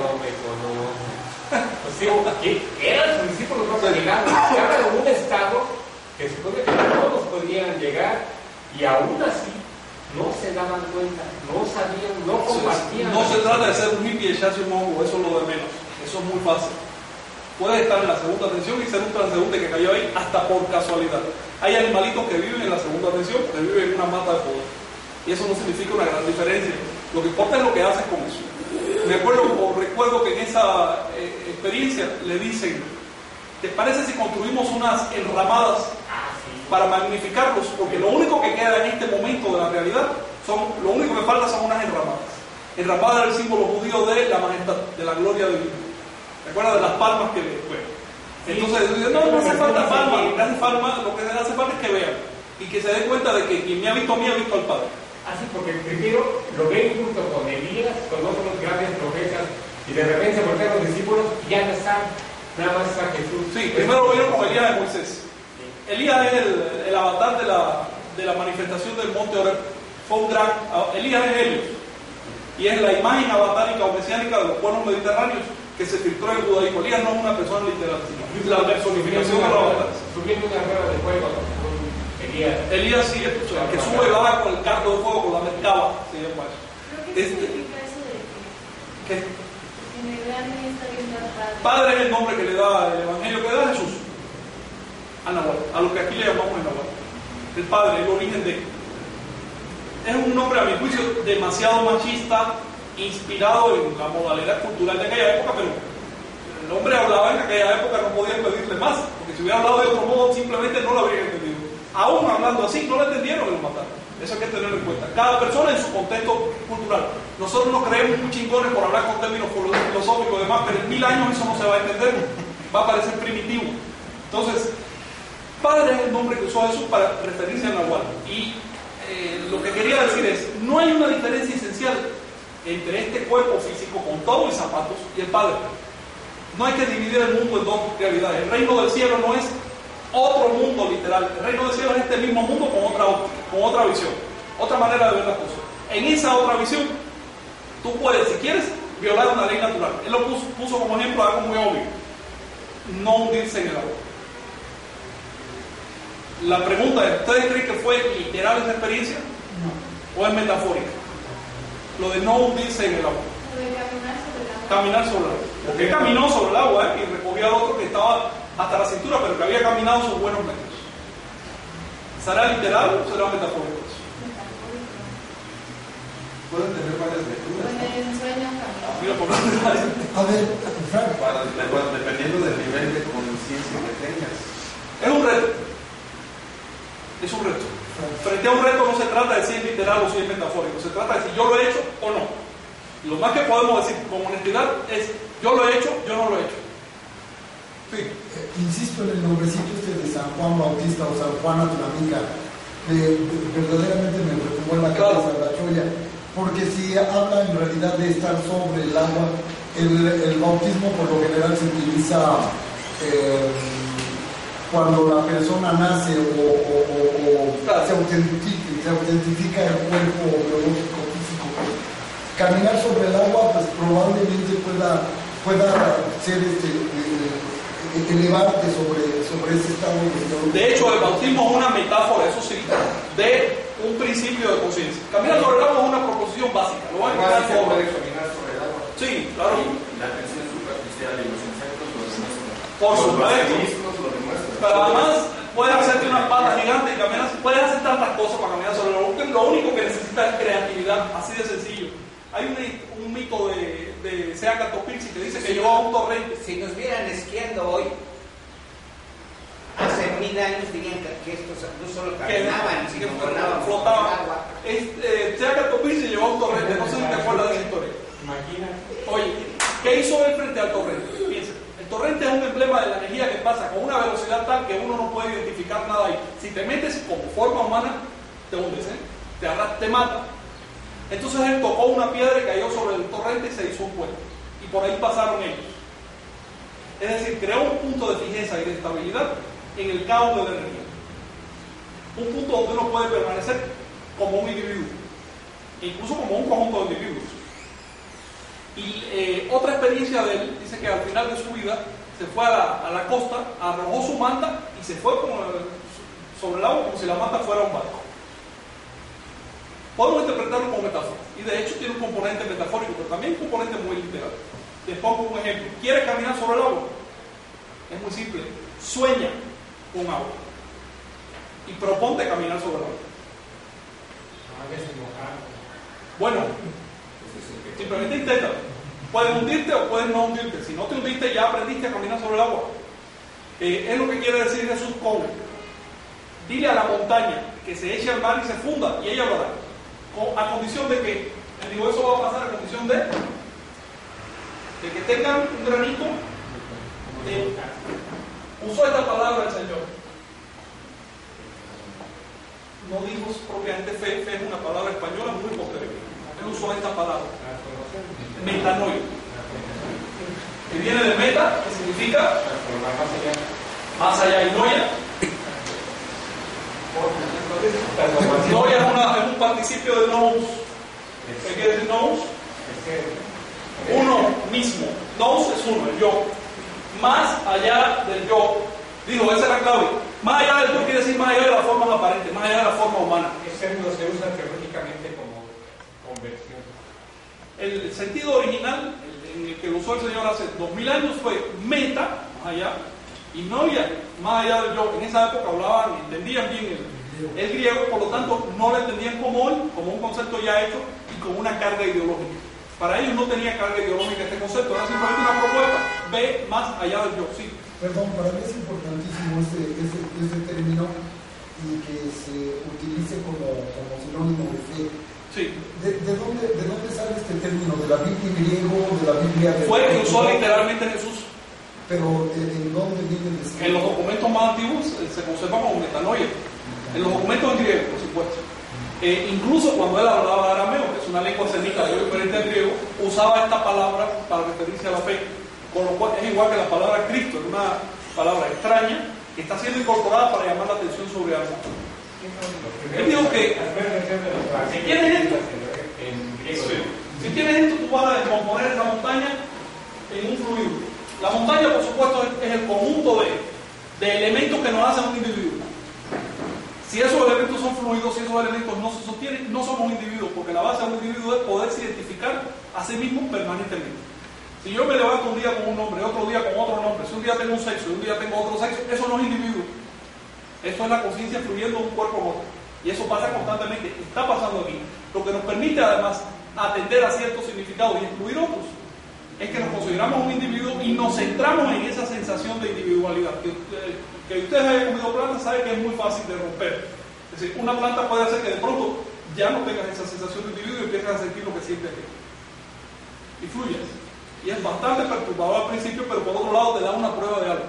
O sea, que eran sus discípulos más allegados, estaban en un estado que se supone que todos podían llegar, y aún así no se daban cuenta, no sabían, no compartían. No se trata de ser un hippie y echarse un hongo, eso es lo de menos, eso es muy fácil. Puedes estar en la segunda tensión y ser un transeúnte que cayó ahí hasta por casualidad. Hay animalitos que viven en la segunda tensión, que viven en una mata de poder. Y eso no significa una gran diferencia. Lo que importa es lo que haces con eso. Me acuerdo, o recuerdo que en esa eh, experiencia le dicen: ¿te parece si construimos unas enramadas para magnificarlos? Porque lo único que queda en este momento de la realidad, son, lo único que falta son unas enramadas. Enramada era el símbolo judío de la majestad, de la gloria de Dios. ¿Recuerda de las palmas que le bueno. Entonces, no, no hace falta palmas, lo que hace falta, lo que hace falta es que vean y que se dé cuenta de que quien me ha visto a mí ha visto al Padre. Así, porque primero lo ven junto con Elías, con otros grandes profetas, y de repente se voltean los discípulos y ya no están, nada más está Jesús. Sí, primero lo vieron con Elías de Moisés. Elías es el, el avatar de la, de la manifestación del monte Oreb. Fue un gran, Elías es Helios, y es la imagen avatárica o mesiánica de los pueblos mediterráneos que se filtró en el judaísmo. Elías no es una persona literal, sino la personificación de los avatares. Subiendo una rueda de fuego, Elías. Elías sí, es el que sube y baja con el carro de fuego, con la mercaba, se llama eso. ¿Qué Este, significa eso de ¿qué? que en el grande está bien padre? Padre es el nombre que le da el Evangelio, que da Jesús a Nahual, a lo que aquí le llamamos el Nahual. El Padre, el origen de. Es un nombre, a mi juicio, demasiado machista, inspirado en la modalidad cultural de aquella época, pero el hombre hablaba en aquella época, no podían pedirle más, porque si hubiera hablado de otro modo, simplemente no lo habrían entendido. Aún hablando así, no lo entendieron y lo mataron. Eso hay que tenerlo en cuenta. Cada persona en su contexto cultural. Nosotros nos creemos muy chingones por hablar con términos filosóficos y demás, pero en mil años eso no se va a entender, va a parecer primitivo. Entonces, Padre es el nombre que usó Jesús para referirse a Nahual. Y eh, lo que quería decir es, no hay una diferencia esencial entre este cuerpo físico con todo y zapatos y el Padre. No hay que dividir el mundo en dos realidades. El reino del cielo no es otro mundo literal. El reino del cielo es este mismo mundo con otra, con otra visión, otra manera de ver las cosas. En esa otra visión, tú puedes, si quieres, violar una ley natural. Él lo puso, puso como ejemplo algo muy obvio: no hundirse en el agua. La pregunta es, ¿ustedes creen que fue literal esa experiencia? No. ¿O es metafórica? Lo de no hundirse en el agua. Lo de caminar sobre el agua. Caminar sobre el agua. Porque él caminó sobre el agua, ¿eh? Y recogió al otro que estaba hasta la cintura, pero que había caminado sus buenos metros. ¿Será literal o será metafórico? Pueden tener varias lecturas. Con el sueño caminar. Mira, por lo A ver, Frank. Para- dependiendo del nivel de conciencia que tengas. Es un reto. Es un reto. Frente a un reto no se trata de si es literal o si es metafórico. Se trata de si yo lo he hecho o no. Lo más que podemos decir con honestidad es: yo lo he hecho, yo no lo he hecho. Sí. Eh, insisto en el nombrecito este de San Juan Bautista o San Juan Atlamika, que verdaderamente me retumbó en la cabeza la cholla, porque si habla en realidad de estar sobre el agua, el, el bautismo por lo general se utiliza eh, cuando la persona nace o, o, o, o Claro. se, autentifica, se autentifica el cuerpo biológico físico. Caminar sobre el agua pues probablemente pueda, pueda ser este, eh, elevarte sobre, sobre ese estado de De hecho, el bautismo es una metáfora, eso sí, de un principio de conciencia. Caminar sobre el agua es una proposición básica. Lo van a Igual explicar se sobre. puede caminar sobre el agua. Sí, claro. Y la tensión superficial y los insectos lo demuestran. Por Los supuesto. organismos lo demuestran. Pero además, puedes hacerte una pata gigante y caminar, puedes hacer tantas cosas para caminar sobre el agua. Lo único que necesitas es creatividad, así de sencillo. Hay un, un mito de, de Seaca Topilsi que dice que llegó a un torrente. Si nos vieran esquiando hoy, hace mil años dirían que, que estos no solo caminaban, que, sino que volaban por el flotaban. agua. Este, Seaca Topilsi llegó a un torrente, no sé si te acuerdas de esa historia. Imagina. Oye, ¿qué hizo él frente al torrente? Piensa, el torrente es un emblema de la energía que pasa con una velocidad tal que uno no puede identificar nada ahí. Si te metes como forma humana, te hundes, ¿eh? te, arra- te mata. Entonces él tocó una piedra y cayó sobre el torrente y se hizo un puente. Y por ahí pasaron ellos. Es decir, creó un punto de fijeza y de estabilidad en el caos de la energía. Un punto donde uno puede permanecer como un individuo, incluso como un conjunto de individuos. Y eh, otra experiencia de él dice que al final de su vida se fue a la, a la costa, arrojó su manta y se fue como, sobre el agua como si la manta fuera un barco. Podemos interpretarlo como metáfora, y de hecho tiene un componente metafórico, pero también un componente muy literal. Les pongo un ejemplo. ¿Quieres caminar sobre el agua? Es muy simple. Sueña con agua y proponte caminar sobre el agua. Bueno, simplemente intenta. Puedes hundirte o puedes no hundirte. Si no te hundiste, ya aprendiste a caminar sobre el agua. Eh, es lo que quiere decir Jesús con: dile a la montaña que se eche al mar y se funda, y ella lo hará. Con, a condición de que, él dijo, eso va a pasar a condición de, de que tengan un granito de, usó esta palabra el Señor, no dijo propiamente fe, fe es una palabra española muy posterior. Él usó esta palabra, metanoia, que viene de meta, que significa más allá, y noia. Noia es, una, es un participio de nous. ¿Qué quiere decir nous? Uno mismo. Nous es uno, el yo. Más allá del yo. Dijo, esa es la clave. Más allá del yo quiere decir más allá de la forma aparente, más allá de la forma humana. Ese término se usa teológicamente como conversión. El sentido original, en el que lo usó el Señor hace dos mil años, fue meta, más allá, y noia, más allá del yo. En esa época hablaban, entendían bien el, el griego, por lo tanto no lo entendían como hoy, como un concepto ya hecho y con una carga ideológica. Para ellos no tenía carga ideológica este concepto, era simplemente una propuesta, ve más allá del yo, sí. Perdón, para mí es importantísimo ese, ese, ese término y que se utilice como, como sinónimo de fe. Sí. ¿De, de, dónde, ¿De dónde sale este término? ¿De la Biblia en griego? ¿De la Biblia de Fue el que usó literalmente Jesús. Pero ¿en, en dónde viene descrito? En los documentos más antiguos eh, se conserva como metanoia. En los documentos en griego, por supuesto. Eh, incluso cuando él hablaba arameo, que es una lengua semita muy diferente al griego, usaba esta palabra para referirse a la fe. Con lo cual es igual que la palabra Cristo, es una palabra extraña que está siendo incorporada para llamar la atención sobre algo. Él dijo que si tienes esto, si tienes esto, tú vas a descomponer esa montaña en un fluido. La montaña, por supuesto, es el conjunto de, de elementos que nos hacen un individuo. Si esos elementos son fluidos, si esos elementos no se sostienen, no somos individuos, porque la base de un individuo es poderse identificar a sí mismo permanentemente. Si yo me levanto un día con un nombre, otro día con otro nombre, si un día tengo un sexo y un día tengo otro sexo, eso no es individuo. Eso es la conciencia fluyendo de un cuerpo en otro. Y eso pasa constantemente, está pasando aquí. Lo que nos permite además atender a ciertos significados y excluir otros, es que nos consideramos un individuo y nos centramos en esa sensación de individualidad. Que, que ustedes hayan comido plantas saben que es muy fácil de romper. Es decir, una planta puede hacer que de pronto ya no tengas esa sensación de individuo y empieces a sentir lo que sientes aquí. Y fluyes. Y es bastante perturbador al principio, pero por otro lado te da una prueba de algo.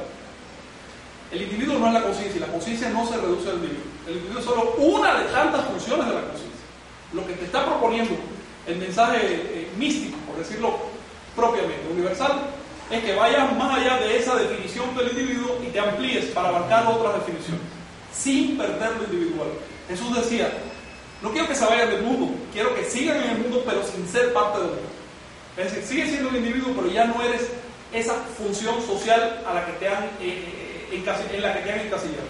El individuo no es la conciencia, y la conciencia no se reduce al individuo. El individuo es solo una de tantas funciones de la conciencia. Lo que te está proponiendo el mensaje eh, místico, por decirlo propiamente, universal, es que vayas más allá de esa definición del individuo y te amplíes para abarcar otras definiciones, sin perder lo individual. Jesús decía, no quiero que se vayan del mundo, quiero que sigan en el mundo, pero sin ser parte del mundo. Es decir, sigues siendo un individuo, pero ya no eres esa función social a la que te han, eh, en la que te han encasillado.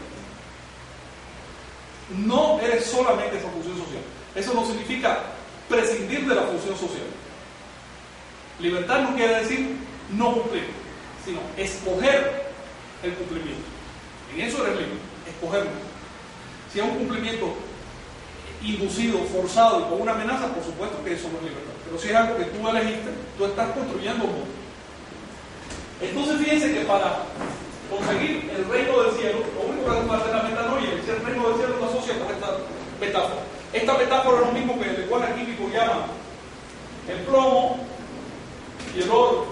No eres solamente esa función social. Eso no significa prescindir de la función social. Libertad no quiere decir no cumplir, sino escoger el cumplimiento. En eso eres libre, escogerlo. Si es un cumplimiento inducido, forzado y con una amenaza, por supuesto que eso no es libertad. Pero si es algo que tú elegiste, tú estás construyendo un mundo. Entonces fíjense que para conseguir el reino del cielo, lo único que hace falta es la metanoia. El reino del cielo lo asocia con esta metáfora. Esta metáfora es lo mismo que el lenguaje químico llama el plomo y el oro.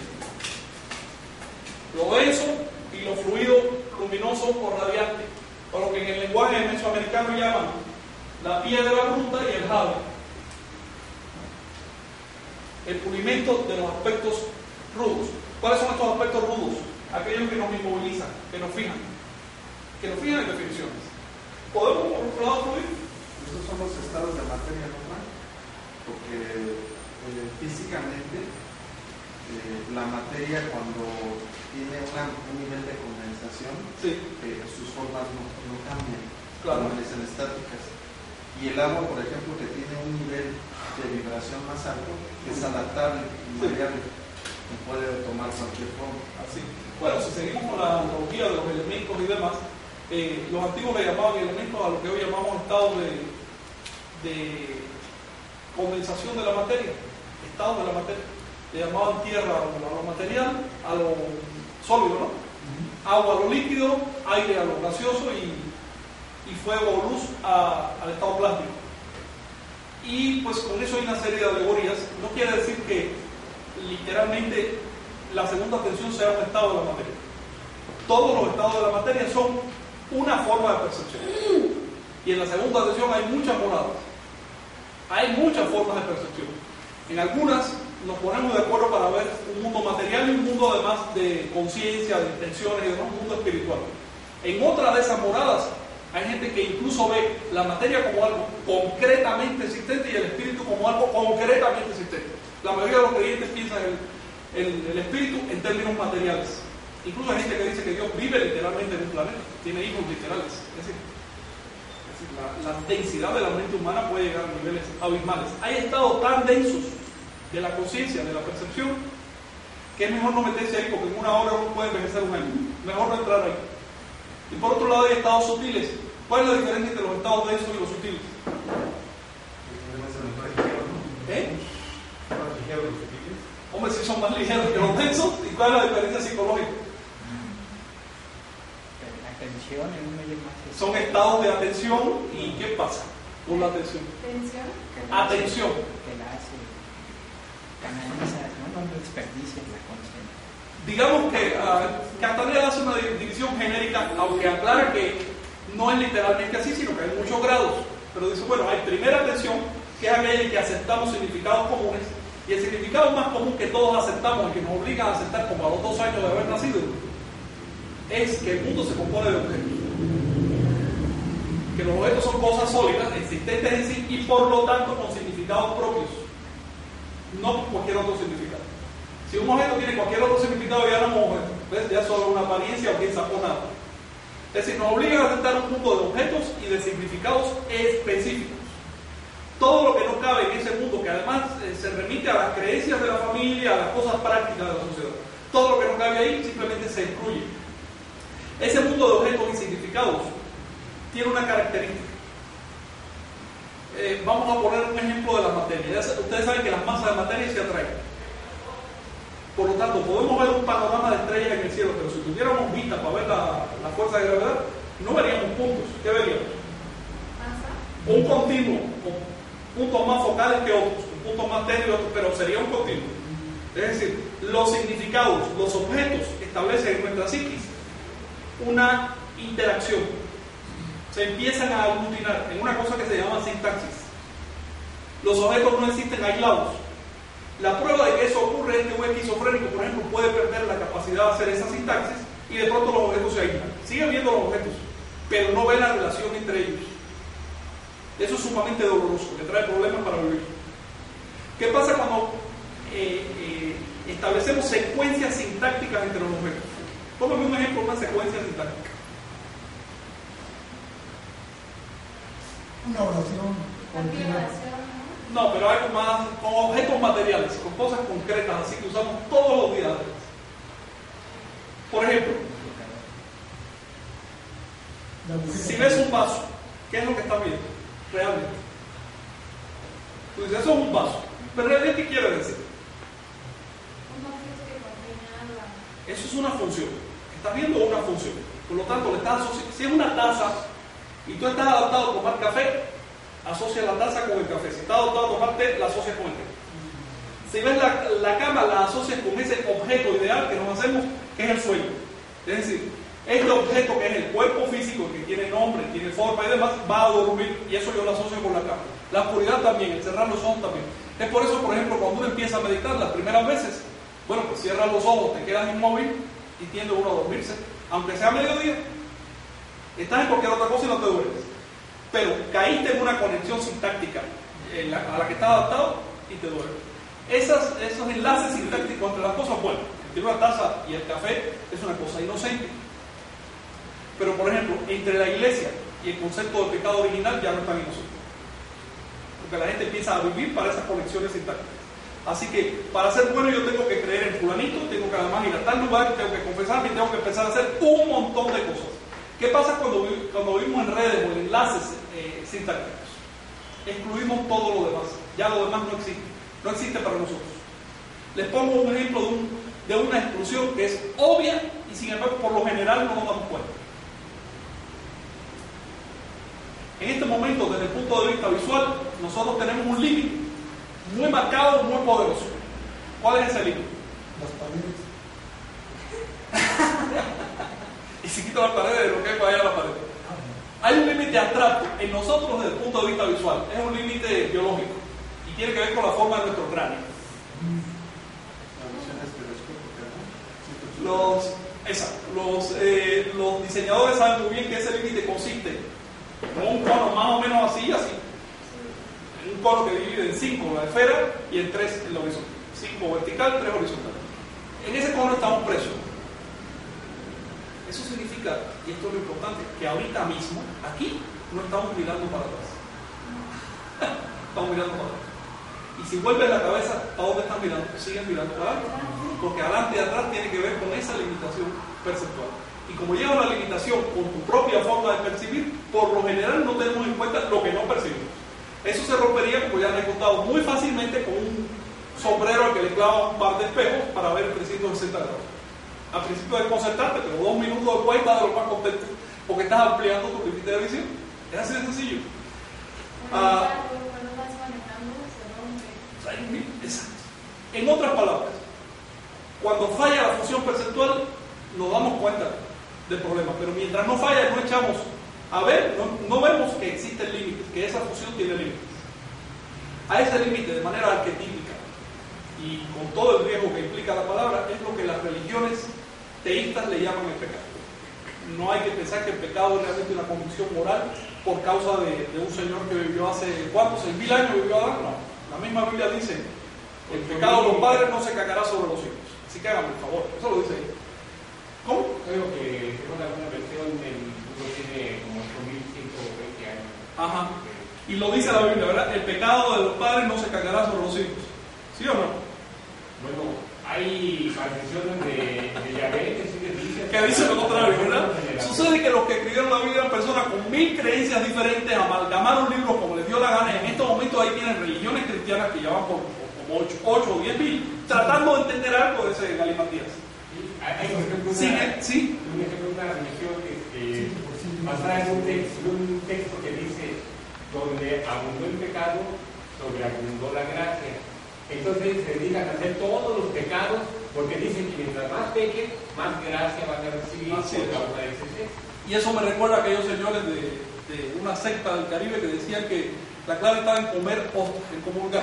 Lo denso y lo fluido, luminoso o radiante. O lo que en el lenguaje mesoamericano llaman la piedra bruta y el jade. El pulimento de los aspectos rudos. ¿Cuáles son estos aspectos rudos? Aquellos que nos inmovilizan, que nos fijan, que nos fijan en definiciones. ¿Podemos por otro lado fluir? Estos son los estados de materia normal, porque eh, físicamente eh, la materia cuando tiene una, un nivel de condensación, sí. eh, sus formas no, no cambian, claro. permanecen estáticas. Y el agua, por ejemplo, que tiene un nivel de vibración más alto, es adaptable y variable, y puede tomar cualquier forma. Así. Bueno, si seguimos con la analogía de los elementos y demás, eh, los antiguos le llamaban elementos a lo que hoy llamamos estados de, de condensación de la materia, estados de la materia. Le llamaban tierra a lo, a lo material, a lo sólido, ¿no? Agua a lo líquido, aire a lo gaseoso y, y fuego o luz a, al estado plástico. Y pues con eso hay una serie de alegorías. No quiere decir que literalmente la segunda tensión sea un estado de la materia. Todos los estados de la materia son una forma de percepción. Y en la segunda atención hay muchas moradas. Hay muchas formas de percepción. En algunas nos ponemos de acuerdo para ver un mundo material y un mundo además de conciencia, de intenciones y demás, un mundo espiritual. En otras de esas moradas hay gente que incluso ve la materia como algo concretamente existente y el espíritu como algo concretamente existente. La mayoría de los creyentes piensan el, el, el espíritu en términos materiales. Incluso hay gente que dice que Dios vive literalmente en un planeta, tiene hijos literales. Es decir, es decir la, la densidad de la mente humana puede llegar a niveles abismales. Hay estados tan densos de la conciencia, de la percepción, que es mejor no meterse ahí porque en una hora uno puede envejecer un año. Mejor no entrar ahí. Y por otro lado hay estados sutiles. ¿Cuál es la diferencia entre los estados densos y los sutiles? ¿Eh? Hombre, si son más ligeros que los densos. ¿Y cuál es la diferencia psicológica? La atención es un medio más. Son estados de atención. ¿Y qué pasa con la atención? Tensión. Atención. Que la hace, canaliza, no, no desperdicia la conciencia. Digamos que uh, Castaneda hace una división genérica, aunque aclara que no es literalmente así, sino que hay muchos grados. Pero dice, bueno, hay primera atención, que es aquella en que aceptamos significados comunes, y el significado más común que todos aceptamos y que nos obliga a aceptar como a los dos años de haber nacido, es que el mundo se compone de objetos. Que los objetos son cosas sólidas, existentes en sí, y por lo tanto con significados propios, no con cualquier otro significado. Si un objeto tiene cualquier otro significado, ya no es un objeto, ¿ves? Ya es solo una apariencia o quién sacó nada. Es decir, nos obligan a aceptar un mundo de objetos y de significados específicos. Todo lo que no cabe en ese mundo, que además eh, se remite a las creencias de la familia, a las cosas prácticas de la sociedad, todo lo que no cabe ahí simplemente se excluye. Ese mundo de objetos y significados tiene una característica. Eh, vamos a poner un ejemplo de la materia. Ustedes saben que las masas de materia se atraen. Por lo tanto, podemos ver un panorama de estrellas en el cielo, pero si tuviéramos vista para ver la, la fuerza de gravedad, no veríamos puntos. ¿Qué veríamos? Un continuo, con puntos más focales que otros, con puntos más tenues, pero sería un continuo. Es decir, los significados, los objetos establecen en nuestra psiquis una interacción. Se empiezan a aglutinar en una cosa que se llama sintaxis. Los objetos no existen aislados. La prueba de que eso ocurre es que un esquizofrénico, por ejemplo, puede perder la capacidad de hacer esa sintaxis y de pronto los objetos se aíslan. Sigue viendo los objetos, pero no ve la relación entre ellos. Eso es sumamente doloroso, le trae problemas para vivir. ¿Qué pasa cuando eh, eh, establecemos secuencias sintácticas entre los objetos? Tómame un ejemplo de una secuencia sintáctica. Una oración. Continuación. No, pero algo más, con objetos materiales, con cosas concretas, así que usamos todos los días. Por ejemplo, si ves un vaso, ¿qué es lo que estás viendo? Realmente. Tú dices, eso es un vaso. Pero realmente, ¿qué quiere decir? Un objeto que contiene agua. Eso es una función. Estás viendo una función. Por lo tanto, le estás asociando. Si es una taza y tú estás adaptado a tomar café, asocia la taza con el café. Si estás adaptado a tomar té, la asocias con el té. Si ves la, la cama, la asocias con ese objeto ideal que nos hacemos, que es el sueño. Es decir, este objeto que es el cuerpo físico, que tiene nombre, tiene forma y demás, va a dormir, y eso yo lo asocio con la cama. La oscuridad también, el cerrar los ojos también. Es por eso, por ejemplo, cuando uno empieza a meditar las primeras veces, bueno, pues cierras los ojos, te quedas inmóvil y tiende uno a dormirse, aunque sea mediodía. Estás en cualquier otra cosa y no te duermes. Pero caíste en una conexión sintáctica en la, a la que estás adaptado y te duermes. Esas, esos enlaces sintácticos entre las cosas, bueno, entre una taza y el café es una cosa inocente. Pero, por ejemplo, entre la iglesia y el concepto de pecado original ya no es tan inocente. Porque la gente empieza a vivir para esas conexiones sintácticas. Así que, para ser bueno, yo tengo que creer en fulanito, tengo que además ir a tal lugar, tengo que confesarme y tengo que empezar a hacer un montón de cosas. ¿Qué pasa cuando, cuando vivimos en redes o en enlaces eh, sintácticos? Excluimos todo lo demás. Ya lo demás no existe. No existe para nosotros. Les pongo un ejemplo de, un, de una exclusión que es obvia y sin embargo por lo general no nos damos cuenta. En este momento, desde el punto de vista visual, nosotros tenemos un límite muy marcado, muy poderoso. ¿Cuál es ese límite? Las paredes. Y si quito las paredes, de lo que hay para allá la pared. Hay un límite abstracto en nosotros desde el punto de vista visual, es un límite biológico y tiene que ver con la forma de nuestro cráneo. La visión estereoscópica, ¿no? Los, exacto, los, eh, los diseñadores saben muy bien que ese límite consiste en un cono más o menos así, así. En un cono que divide en cinco la esfera y en tres el horizontal. Cinco vertical, tres horizontal. En ese cono estamos presos. Eso significa, y esto es lo importante, que ahorita mismo, aquí, no estamos mirando para atrás. Estamos mirando para atrás. Y si vuelves la cabeza, ¿a dónde estás mirando? Sigues mirando para adelante. Porque adelante y atrás tiene que ver con esa limitación perceptual. Y como lleva la limitación con tu propia forma de percibir, por lo general no tenemos en cuenta lo que no percibimos. Eso se rompería, como ya les he contado, muy fácilmente con un sombrero al que le clava un par de espejos para ver trescientos sesenta grados. Al principio desconcertarte, pero dos minutos después estás de lo más contento porque estás ampliando tu límite de visión. Es así de sencillo. Ah, exacto. En otras palabras, cuando falla la función perceptual, nos damos cuenta del problema, pero mientras no falla, no echamos a ver, no, no vemos que existen límites, que esa función tiene límites. A ese límite, de manera arquetípica y con todo el riesgo que implica la palabra, es lo que las religiones teístas le llaman el pecado. No hay que pensar que el pecado es realmente una convicción moral por causa de, de un señor que vivió hace, ¿cuántos? ¿Seis mil años vivió Adán? No. La misma Biblia dice, el pecado de los padres no se cagará sobre los hijos. Así que háganme el favor, eso lo dice ahí. ¿Cómo? Creo que según alguna versión el libro tiene como ocho mil ciento veinte años. Ajá. Y lo dice la Biblia, ¿verdad? El pecado de los padres no se cagará sobre los hijos. ¿Sí o no? Bueno, hay maldiciones de, de Yahvé que sí que dicen que dice lo contrario, ¿verdad? Sucede que los que escribieron la Biblia eran personas con mil creencias diferentes, amalgamaron libros como les dio la gana, y en estos momentos ahí tienen religiones cristianas que llevan por, por como ocho o diez mil, tratando de entender algo de ese galimatías. Hay, por ejemplo, una, sí, ¿sí? un ejemplo, una religión que, que basada en un texto, un texto que dice donde abundó el pecado, sobreabundó la gracia. Entonces se dedican a hacer todos los pecados porque dicen que mientras más pequen, más gracia van a recibir por causa de ese texto. Y eso me recuerda a aquellos señores de, de una secta del Caribe que decían que la clave estaba en comer hostias, en comulgar.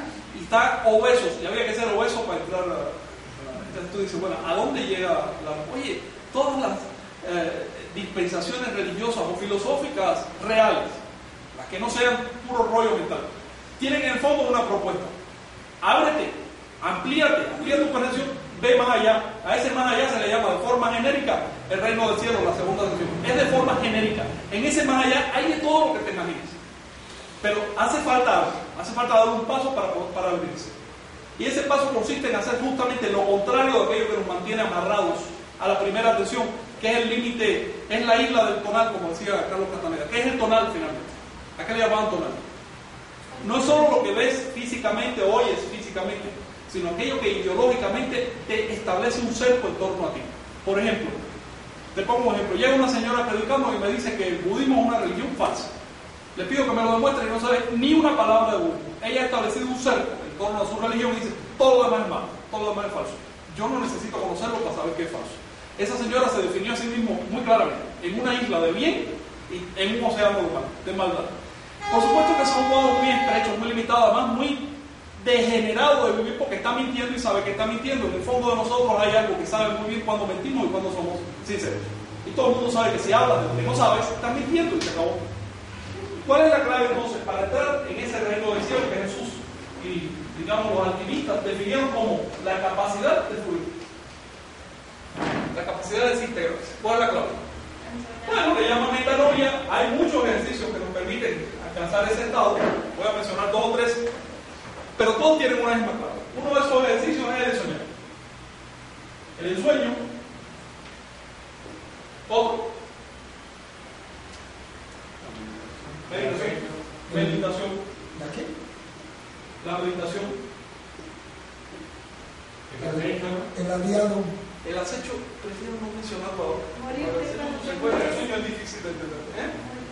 Y están obesos, y había que ser obeso para entrar a... Entonces tú dices, bueno, ¿a dónde llega la... Oye, todas las eh, dispensaciones religiosas o filosóficas reales, las que no sean puro rollo mental, tienen en el fondo una propuesta. Ábrete, amplíate, amplía tu percepción, ve más allá. A ese más allá se le llama de forma genérica el reino del cielo, la segunda sección. Es de forma genérica. En ese más allá hay de todo lo que te imagines. Pero hace falta algo, hace falta dar un paso para, para abrirse. Y ese paso consiste en hacer justamente lo contrario de aquello que nos mantiene amarrados a la primera atención, que es el límite, es la isla del tonal, como decía Carlos Castaneda. ¿Qué es el tonal finalmente? ¿A qué le llamaban tonal? No es solo lo que ves físicamente o oyes físicamente, sino aquello que ideológicamente te establece un cerco en torno a ti. Por ejemplo, te pongo un ejemplo. Llega una señora predicando y me dice que el budismo es una religión falsa. Le pido que me lo demuestre y no sabe ni una palabra de budismo. Ella ha establecido un cerco en torno a su religión y dice, todo lo demás es malo, todo lo demás es falso. Yo no necesito conocerlo para saber qué es falso. Esa señora se definió a sí misma muy claramente, en una isla de bien y en un océano de mal, de maldad. Por supuesto que son modos muy estrechos, muy limitados, además muy degenerados de vivir porque está mintiendo y sabe que está mintiendo. En el fondo de nosotros hay algo que sabe muy bien cuando mentimos y cuando somos sinceros. Y todo el mundo sabe que si hablas de lo que no sabes, estás mintiendo y se acabó. ¿Cuál es la clave entonces para entrar en ese reino del cielo que Jesús y, digamos, los alquimistas definieron como la capacidad de fluir? La capacidad de desintegrarse. ¿Cuál es la clave? Bueno, le llaman metanoia. Hay muchos ejercicios que nos permiten alcanzar ese estado. Voy a mencionar dos o tres, pero todos tienen una misma clave. Uno de esos ejercicios es el de soñar. El ensueño. Otro. Meditación. Meditación. ¿La qué? La meditación. El aliado. El acecho, prefiero no mencionarlo ahora. Morir Se puede, el sueño es difícil de entender. ¿Eh?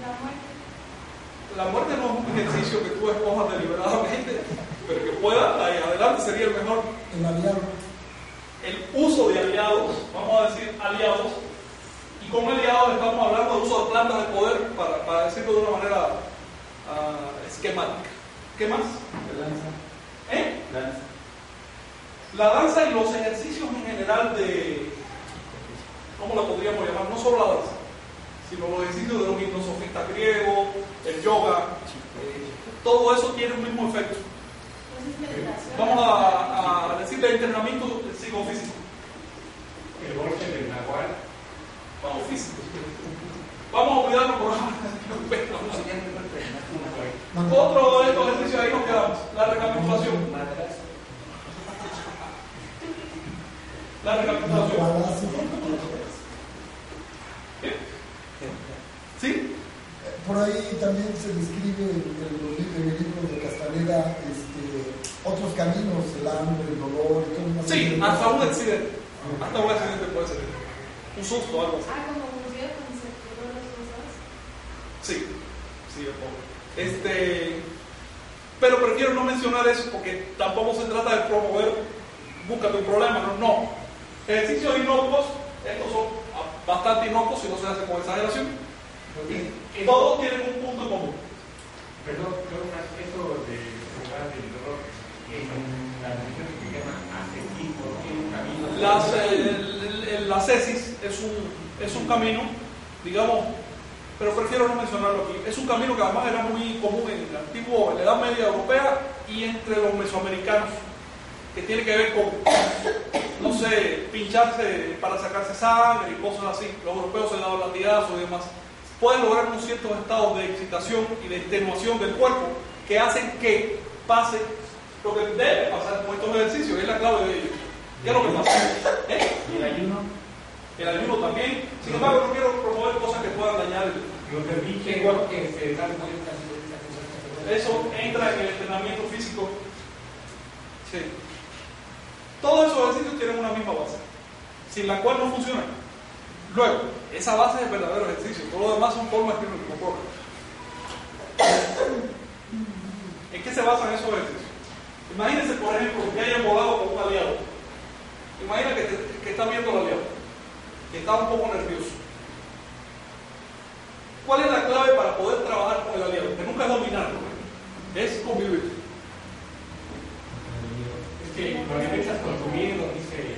La muerte no es un ejercicio que tú escojas deliberadamente, pero que pueda, ahí adelante sería el mejor. El aliado. El uso de aliados, vamos a decir aliados, Y con aliados estamos hablando de uso de plantas de poder, para, para decirlo de una manera uh, esquemática. ¿Qué más? La danza. ¿Eh? Danza. La danza y los ejercicios en general de, ¿cómo la podríamos llamar? No solo la danza, sino los ejercicios de los hipnosofistas griegos, el yoga, eh, todo eso tiene un mismo efecto. Vamos a, a decirle entrenamiento psicofísico. El golpe del nahual. Vamos físico. Vamos a olvidarnos por ahora. Otro de estos ejercicios, ahí nos quedamos. La recapitulación. La recapitulación. ¿Sí? Por ahí también se describe en el libro de Castaneda este, otros caminos, el hambre, el dolor y todo una Sí, serie de hasta un cosas. accidente. Hasta un accidente puede ser. Un susto, algo así. Ah, como murió cuando se quebró las cosas. Sí, sí, el pobre. Este, pero prefiero no mencionar eso porque tampoco se trata de promover, búscate un problema, no, no. Ejercicios inocuos, estos son bastante inocuos si no se hace con exageración. Y todos tienen un punto en común. Perdón, eso de lugar del dolor, en la religión que se llama ascetismo, tiene un camino. Las, el, el, el, la ascesis es un, es un camino, digamos, pero prefiero no mencionarlo aquí. Es un camino que además era muy común en el antiguo, en la Edad Media europea y entre los mesoamericanos, que tiene que ver con, no sé, pincharse para sacarse sangre y cosas así. Los europeos se daban latigazos y demás. Pueden lograr unos ciertos estados de excitación y de extenuación del cuerpo que hacen que pase lo que debe pasar con estos ejercicios, es la clave de ellos. ¿Qué es lo que pasa? ¿Eh? ¿Y el ayuno? El ayuno también. Sin embargo, no quiero promover cosas que puedan dañar el Lo permite igual que se dan vueltas. Eso entra en el entrenamiento físico. Sí. Todos esos ejercicios tienen una misma base, sin la cual no funcionan. Luego, esa base es el verdadero ejercicio. Todo lo demás son formas que uno incorpora. ¿En qué se basan esos ejercicios? Imagínense, por ejemplo, que hayan volado con un aliado. Imagina que, te, que está viendo al aliado, que está un poco nervioso. ¿Cuál es la clave para poder trabajar con el aliado? Que nunca es dominarlo, es convivir. Es que lo alimentas con tu miedo, dice.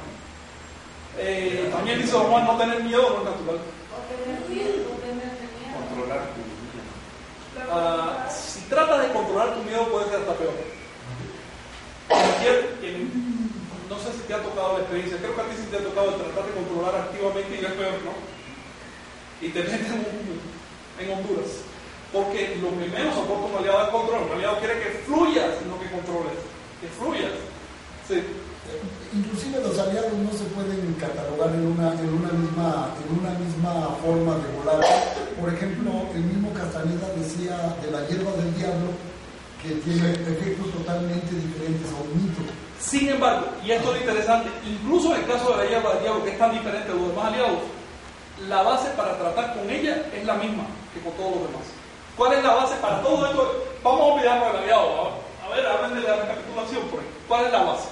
Eh, también dice Don Juan, no tener miedo no es natural. O tener miedo, o tener miedo. Controlar tu Uh, si tratas de controlar tu miedo puede ser hasta peor. Cualquier, quien, no sé si te ha tocado la experiencia, creo que a ti sí te ha tocado tratar de controlar activamente y es peor, ¿no? Y te metes en, en Honduras. Porque lo que menos soporta un aliado es el control. Un aliado quiere que fluyas, no que controles. Que fluyas. Sí. Inclusive los aliados no se pueden catalogar en una, en una misma, en una misma forma de volar. Por ejemplo, el mismo Castaneda decía de la hierba del diablo que tiene efectos totalmente diferentes a un mito. Sin embargo, y esto es interesante, incluso en el caso de la hierba del diablo, que es tan diferente de los demás aliados, la base para tratar con ella es la misma que con todos los demás. ¿Cuál es la base para todo esto? Vamos a olvidarnos del aliado. ¿No? A ver, hablen de la recapitulación por ahí. ¿Cuál es la base?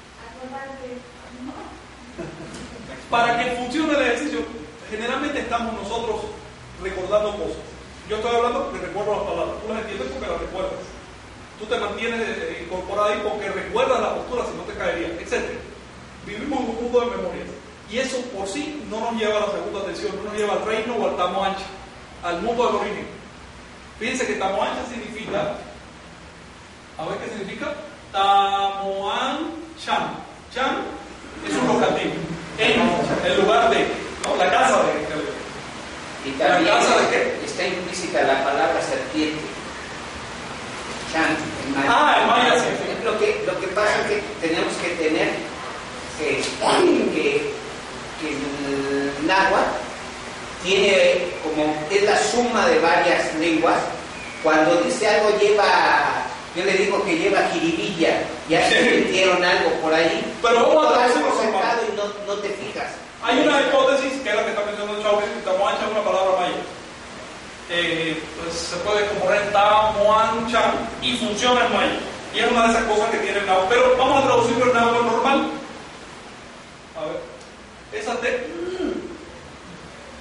Para que funcione el ejercicio, generalmente estamos nosotros recordando cosas. Yo estoy hablando porque recuerdo las palabras. Tú las entiendes porque las recuerdas. Tú te mantienes incorporado ahí porque recuerdas la postura, si no te caería, etcétera. Vivimos en un mundo de memorias. Y eso por sí no nos lleva a la segunda atención, no nos lleva al reino o al tamo ancha, al mundo del origen. Fíjense que tamo ancha significa, a ver qué significa, tamoan chan. Chan es un locativo, en el lugar de, ¿no? La casa de. Y también ¿La casa de qué? está implícita la palabra serpiente. Chan, en maya. Ah, en maya, sí, sí. Lo que, lo que pasa es que tenemos que tener que, que, que el náhuatl tiene como, es la suma de varias lenguas. Cuando dice algo lleva, yo le digo que lleva jiribilla, ya se metieron algo por ahí, pero vamos a algo traducirlo sentado y no, no te fijas. Hay una hipótesis, que es la que está mencionando Chávez, que tamoancha es una palabra maya. Eh, pues se puede componer tamoancha y funciona en maya. Y es una de esas cosas que tiene el náhuatl. Pero vamos a traducirlo en náhuatl normal. A ver, esa T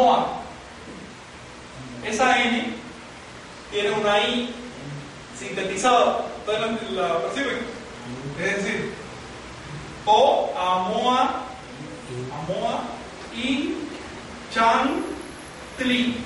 Amoa. Esa N tiene una I sintetizada. ¿Ustedes la, la perciben? Es decir, O, Amoa, Amoa y Chan Tli.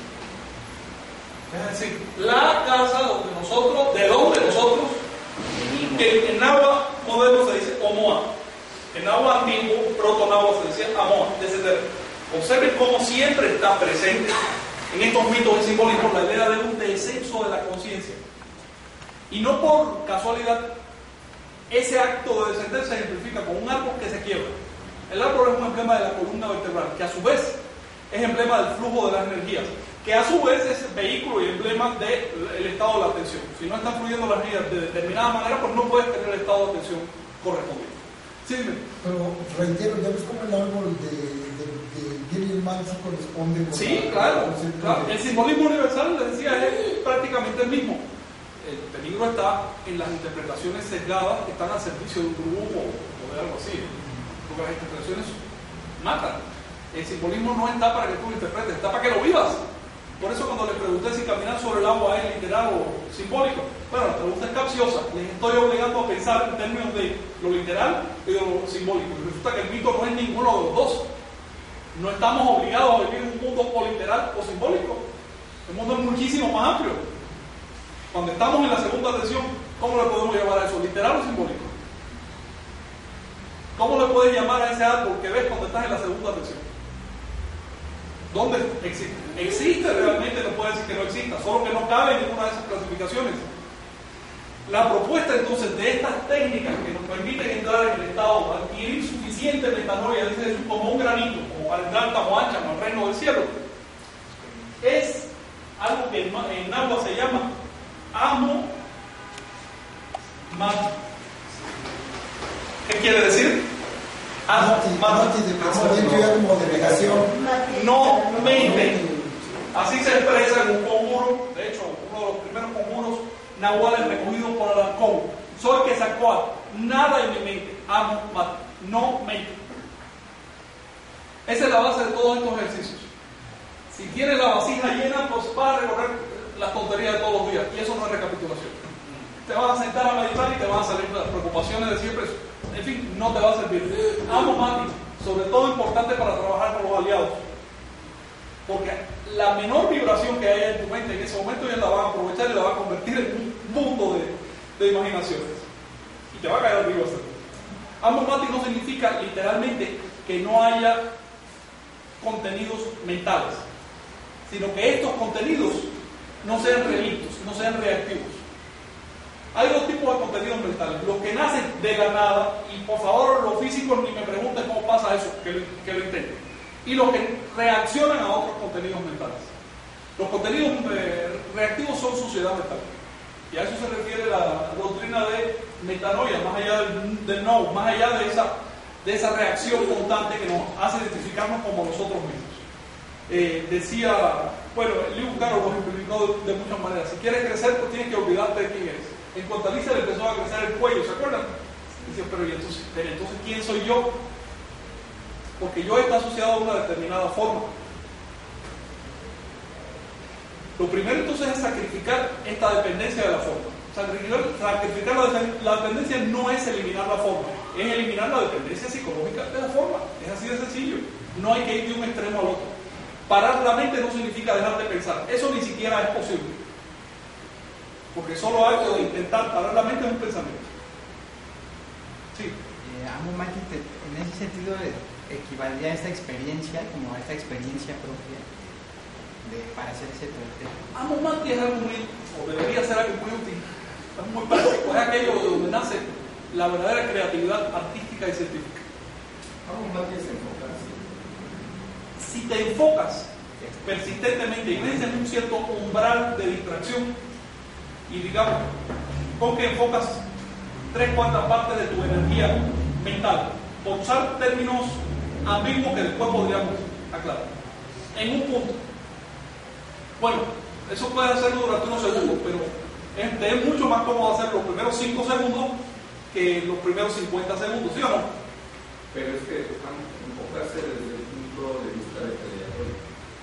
Es decir, la casa donde nosotros, de donde nosotros, que en náhuatl moderno se dice Omoa, en náhuatl antiguo, proto-náhuatl se decía Amoa, etcétera. Observen cómo siempre está presente en estos mitos y simbolismos la idea de un descenso de la conciencia. Y no por casualidad, ese acto de descender se ejemplifica con un árbol que se quiebra. El árbol es un emblema de la columna vertebral, que a su vez es emblema del flujo de las energías, que a su vez es vehículo y emblema del estado de la atención. Si no están fluyendo las energías de determinada manera, pues no puedes tener el estado de atención correspondiente. Sí, dime. Pero reitero, ya ves cómo el árbol de, de, de Gillian Manso corresponde con Sí, la, claro, con claro. El simbolismo universal, les decía, es prácticamente el mismo. El peligro está en las interpretaciones sesgadas que están al servicio de un grupo o de algo así, porque las interpretaciones matan. El simbolismo no está para que tú lo interpretes, está para que lo vivas. Por eso cuando les pregunté si caminar sobre el agua es literal o simbólico, bueno, la pregunta es capciosa. Les estoy obligando a pensar en términos de lo literal y de lo simbólico. Y resulta que el mito no es ninguno de los dos. No estamos obligados a vivir en un mundo o literal o simbólico. El mundo es muchísimo más amplio. Cuando estamos en la segunda atención, ¿cómo le podemos llamar a eso? ¿Literal o simbólico? ¿Cómo le puedes llamar a ese árbol que ves cuando estás en la segunda atención? ¿Dónde existe? ¿Existe realmente? No puede decir que no exista, solo que no cabe en ninguna de esas clasificaciones. La propuesta entonces de estas técnicas que nos permiten entrar en el estado, adquirir suficiente metanoia, dice Jesús, como un granito, como para entrar como ancha, como el reino del cielo, es algo que en náhuatl se llama amo mati. ¿Qué quiere decir? Amo mati de pensamiento y como de negación. No mente. Así se expresa en un conjuro. De hecho, uno de los primeros conjuros nahuales recogidos por Alarcón. Soy que sacó nada en mi mente. Amo mati. No mente. Esa es la base de todos estos ejercicios. Si tienes la vasija llena, pues vas a recorrer las tonterías de todos los días. Y eso no es recapitulación. Te vas a sentar a meditar y te van a salir las preocupaciones de siempre. En fin, no te va a servir. Amo mati, sobre todo importante para trabajar con los aliados. Porque la menor vibración que haya en tu mente en ese momento, ellos la van a aprovechar y la van a convertir en un mundo de, de imaginaciones. Y te va a caer arriba ese mundo. Amo mati no significa literalmente que no haya contenidos mentales, sino que estos contenidos no sean relictos, no sean reactivos. Hay dos tipos de contenidos mentales, los que nacen de la nada, y por favor los físicos ni me pregunten cómo pasa eso, que lo, que lo intenten, y los que reaccionan a otros contenidos mentales. Los contenidos eh, reactivos son suciedad mental, y a eso se refiere la doctrina de metanoia, más allá del, del no, más allá de esa, de esa reacción constante que nos hace identificarnos como nosotros mismos. Eh, decía, bueno, Lewis Carroll lo ejemplificó de, de muchas maneras. Si quieres crecer, pues tienes que olvidarte de quién eres. En cuanto a Alicia le empezó a crecer el cuello, ¿se acuerdan? Dice, pero ¿y entonces, pero entonces quién soy yo? Porque yo está asociado a una determinada forma. Lo primero entonces es sacrificar esta dependencia de la forma. Sacrificar, sacrificar la, la dependencia no es eliminar la forma, es eliminar la dependencia psicológica de la forma. Es así de sencillo. No hay que ir de un extremo al otro. Parar la mente no significa dejar de pensar. Eso ni siquiera es posible. Porque solo acto de intentar parar la mente es un pensamiento. Sí. Eh, amo mati, en ese sentido equivaldría a esta experiencia, como a esta experiencia propia de, para hacer ese proyecto. Amo mati es algo muy, o debería ser algo muy útil. Es muy práctico. Es aquello de donde nace la verdadera creatividad artística y científica. Amo mati es enfocarse. Si te enfocas persistentemente y vences un cierto umbral de distracción, y digamos, con que enfocas tres cuartas partes de tu energía mental, por usar términos ambiguos que después podríamos aclarar, en un punto. Bueno, eso puede hacerlo durante unos segundos, pero es, es mucho más cómodo hacer los primeros cinco segundos que los primeros cincuenta segundos, ¿sí o no? Pero es que enfocarse desde el punto de vista de creador.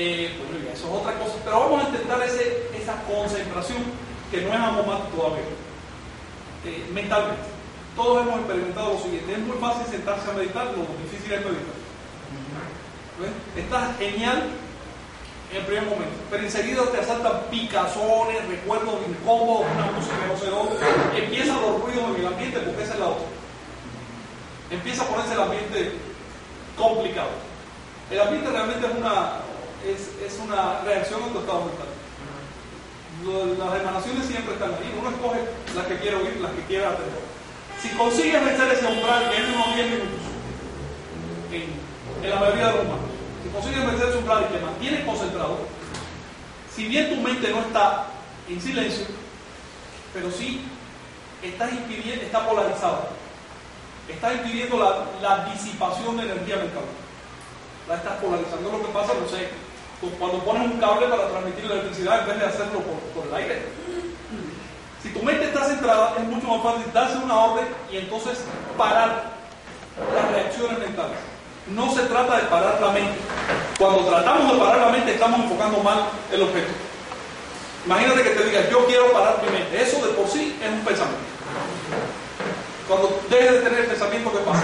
Eh, bueno, ya, eso es otra cosa. Pero vamos a intentar ese, esa concentración que no es amomático todavía. Eh, mentalmente. Todos hemos experimentado lo siguiente. Es muy fácil sentarse a meditar, lo difícil es meditar. ¿Ves? Está genial en el primer momento, pero enseguida te asaltan picazones, recuerdos incómodos, una música no sé dónde, empiezan los ruidos en el ambiente porque esa es la otra. Empieza a ponerse el ambiente complicado. El ambiente realmente es una, es, es una reacción a tu estado mental. Las emanaciones siempre están ahí, uno escoge las que quiere oír, las que quiere atender. Si consigues vencer ese umbral, que es de unos diez minutos, en, en la mayoría de los humanos, si consigues vencer ese umbral y te mantienes concentrado, si bien tu mente no está en silencio, pero sí estás impidiendo, está polarizada, estás impidiendo la, la disipación de energía mental, la estás polarizando. Lo que pasa, no sé, cuando pones un cable para transmitir la electricidad en vez de hacerlo por, por el aire. Si tu mente está centrada, es mucho más fácil darse una orden y entonces parar las reacciones mentales. No se trata de parar la mente. Cuando tratamos de parar la mente, estamos enfocando mal el objeto. Imagínate que te digas, yo quiero parar mi mente. Eso de por sí es un pensamiento. Cuando dejes de tener el pensamiento, ¿qué pasa?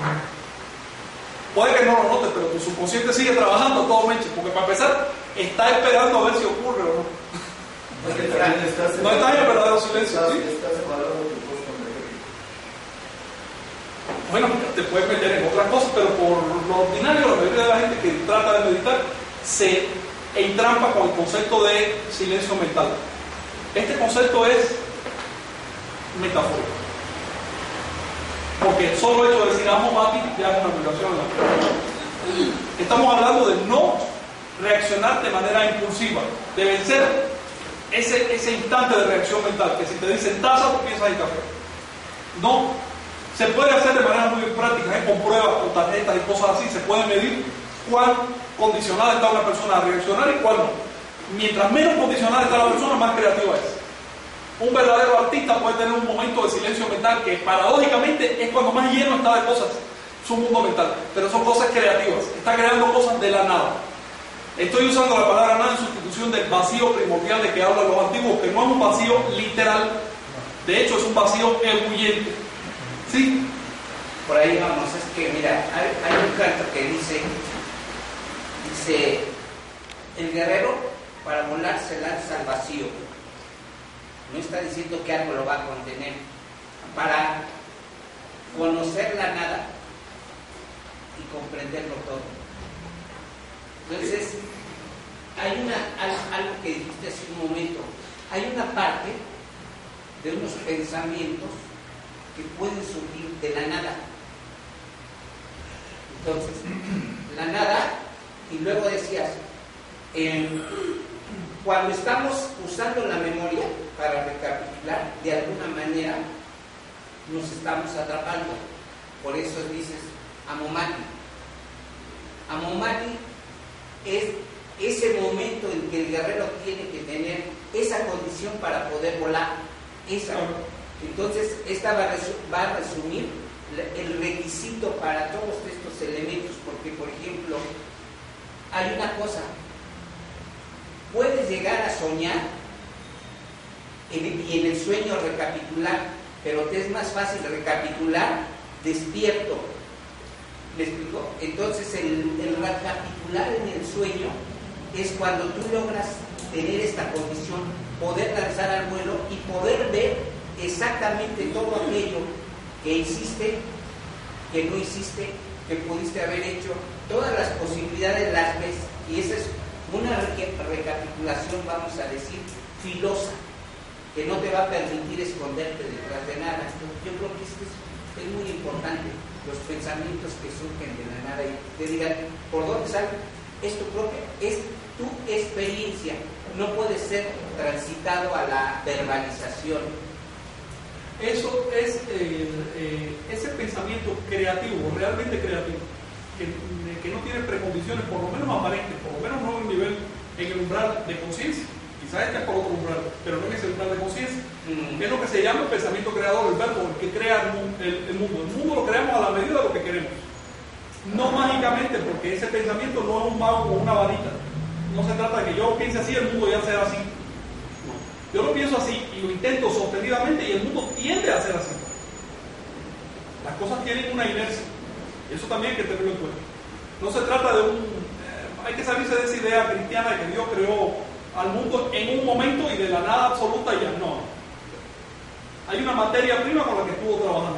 Puede que no lo notes, pero tu subconsciente sigue trabajando a todo meche, porque para empezar, está esperando a ver si ocurre o no. Porque también estás no estás en el verdadero silencio, estás, ¿sí? Estás evaluando tu costo energético. Bueno, te puedes meter en otras cosas, pero por lo ordinario, la mayoría de la gente que trata de meditar se entrampa con el concepto de silencio mental. Este concepto es metafórico. Porque el solo hecho de decir amo Mati ya es una violación de la vida. Estamos hablando de no reaccionar de manera impulsiva, de vencer ese, ese instante de reacción mental, que si te dicen taza, tú piensas en café. No, se puede hacer de manera muy práctica, ¿eh? Con pruebas, con tarjetas y cosas así, se puede medir cuán condicionada está una persona a reaccionar y cuál no. Mientras menos condicionada está la persona, más creativa es. Un verdadero artista puede tener un momento de silencio mental que paradójicamente es cuando más lleno está de cosas su mundo mental, pero son cosas creativas, está creando cosas de la nada. Estoy usando la palabra nada en sustitución del vacío primordial de que hablan los antiguos, que no es un vacío literal, de hecho es un vacío ebulliente. ¿Sí? Por ahí vamos, es que mira, hay, hay un canto que dice, dice, el guerrero para volar se lanza al vacío. No está diciendo que algo lo va a contener. Para conocer la nada y comprenderlo todo. Entonces, hay una, algo que dijiste hace un momento, hay una parte de unos pensamientos que pueden surgir de la nada. Entonces, la nada, y luego decías, eh, cuando estamos usando la memoria para recapitular, de alguna manera nos estamos atrapando. Por eso dices amomati. Amomati es ese momento en que el guerrero tiene que tener esa condición para poder volar. Esa. Entonces, esta va a, resu va a resumir el requisito para todos estos elementos, porque, por ejemplo, hay una cosa. Puedes llegar a soñar en, y en el sueño recapitular, pero te es más fácil recapitular despierto. ¿Me explico? Entonces el, el recapitular en el sueño es cuando tú logras tener esta condición, poder lanzar al vuelo y poder ver exactamente todo aquello que hiciste, que no hiciste, que pudiste haber hecho, todas las posibilidades las ves, y esa es una recapitulación, vamos a decir, filosa, que no te va a permitir esconderte detrás de nada. Yo creo que esto es, es muy importante, los pensamientos que surgen de la nada y te digan, ¿por dónde sale? Es tu propia, es tu experiencia, no puede ser transitado a la verbalización. Eso es eh, eh, ese pensamiento creativo, realmente creativo, que, que no tiene precondiciones, por lo menos aparentes, por lo menos no en un nivel, en el umbral de conciencia. Quizás este es por otro umbral, pero no en ese umbral de conciencia. Mm. Es lo que se llama el pensamiento creador, el verbo, el que crea el, el, el mundo. El mundo lo creamos a la medida de lo que queremos. No mágicamente, porque ese pensamiento no es un mago con una varita. No se trata de que yo piense así, el mundo ya será así. No. Yo lo pienso así y lo intento sostenidamente y el mundo tiende a ser así. Las cosas tienen una inercia. Y eso también hay que tenerlo en cuenta. No se trata de un... Eh, hay que salirse de esa idea cristiana de que Dios creó al mundo en un momento y de la nada absoluta y ya no. Hay una materia prima con la que estuvo trabajando.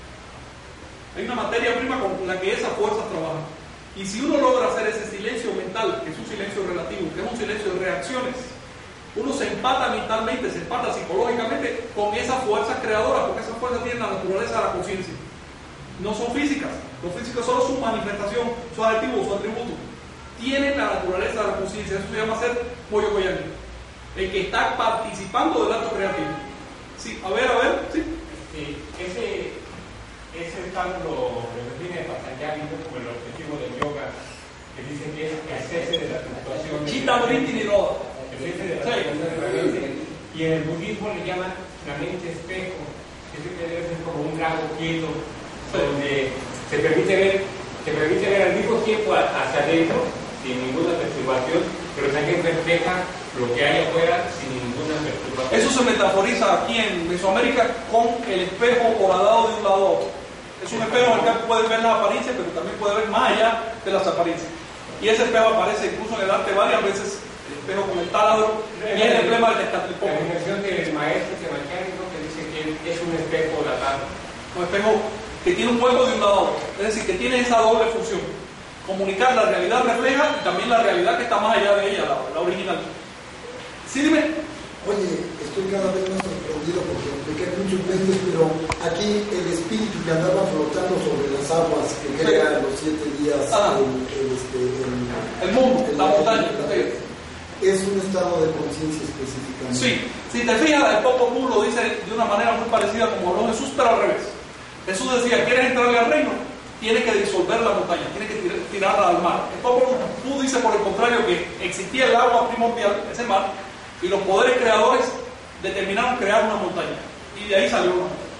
Hay una materia prima con la que esas fuerzas trabajan. Y si uno logra hacer ese silencio mental, que es un silencio relativo, que es un silencio de reacciones, uno se empata mentalmente, se empata psicológicamente con esas fuerzas creadoras, porque esas fuerzas tienen la naturaleza de la conciencia. No son físicas. Los físicos solo su manifestación, su adjetivo, su atributo. Tienen la naturaleza de la conciencia. Eso se llama ser Moyo Koyani, el que está participando del acto creativo. Sí, a ver, a ver, sí. Sí, ese, ese estado lo, lo define Patanjali como el objetivo del yoga, que dice que es el cese de la fluctuación. Chitta Vritti Nirodha. El cese de la fluctuación de la mente. Y en el budismo le llaman la mente espejo. Eso quiere decir como un lago quieto, donde se permite ver, se permite ver al mismo tiempo hacia adentro, sin ninguna perturbación, pero también refleja lo que hay afuera sin ninguna perturbación. Eso se metaforiza aquí en Mesoamérica con el espejo horadado de un lado a otro. Es un espejo en el que puedes ver las apariencias, pero también puedes ver más allá de las apariencias. Y ese espejo aparece incluso en el arte varias veces, el espejo con el taladro, y es el emblema del Tezcatlipoca. La definición del maestro Temachánico que dice que es un espejo latado. Un espejo que tiene un hueco de un lado a otro, es decir, que tiene esa doble función: comunicar la realidad refleja y también la realidad que está más allá de ella, la, la original. ¿Sí, dime? Oye, estoy cada vez más sorprendido porque me quedan muchos veces, pero aquí el espíritu que andaba flotando sobre las aguas que crea en los siete días ah. el, el, este, el, el mundo, el, la montaña. Sí. Es un estado de conciencia específicamente. Sí, si te fijas, el Popol Vuh lo dice de una manera muy parecida como habló Jesús, pero al revés. Jesús decía: ¿quieres entrarle al reino? Tiene que disolver la montaña, tiene que tir tirarla al mar. El Popol Vuh dice, por el contrario, que existía el agua primordial, ese mar, y los poderes creadores determinaron crear una montaña. Y de ahí salió una montaña.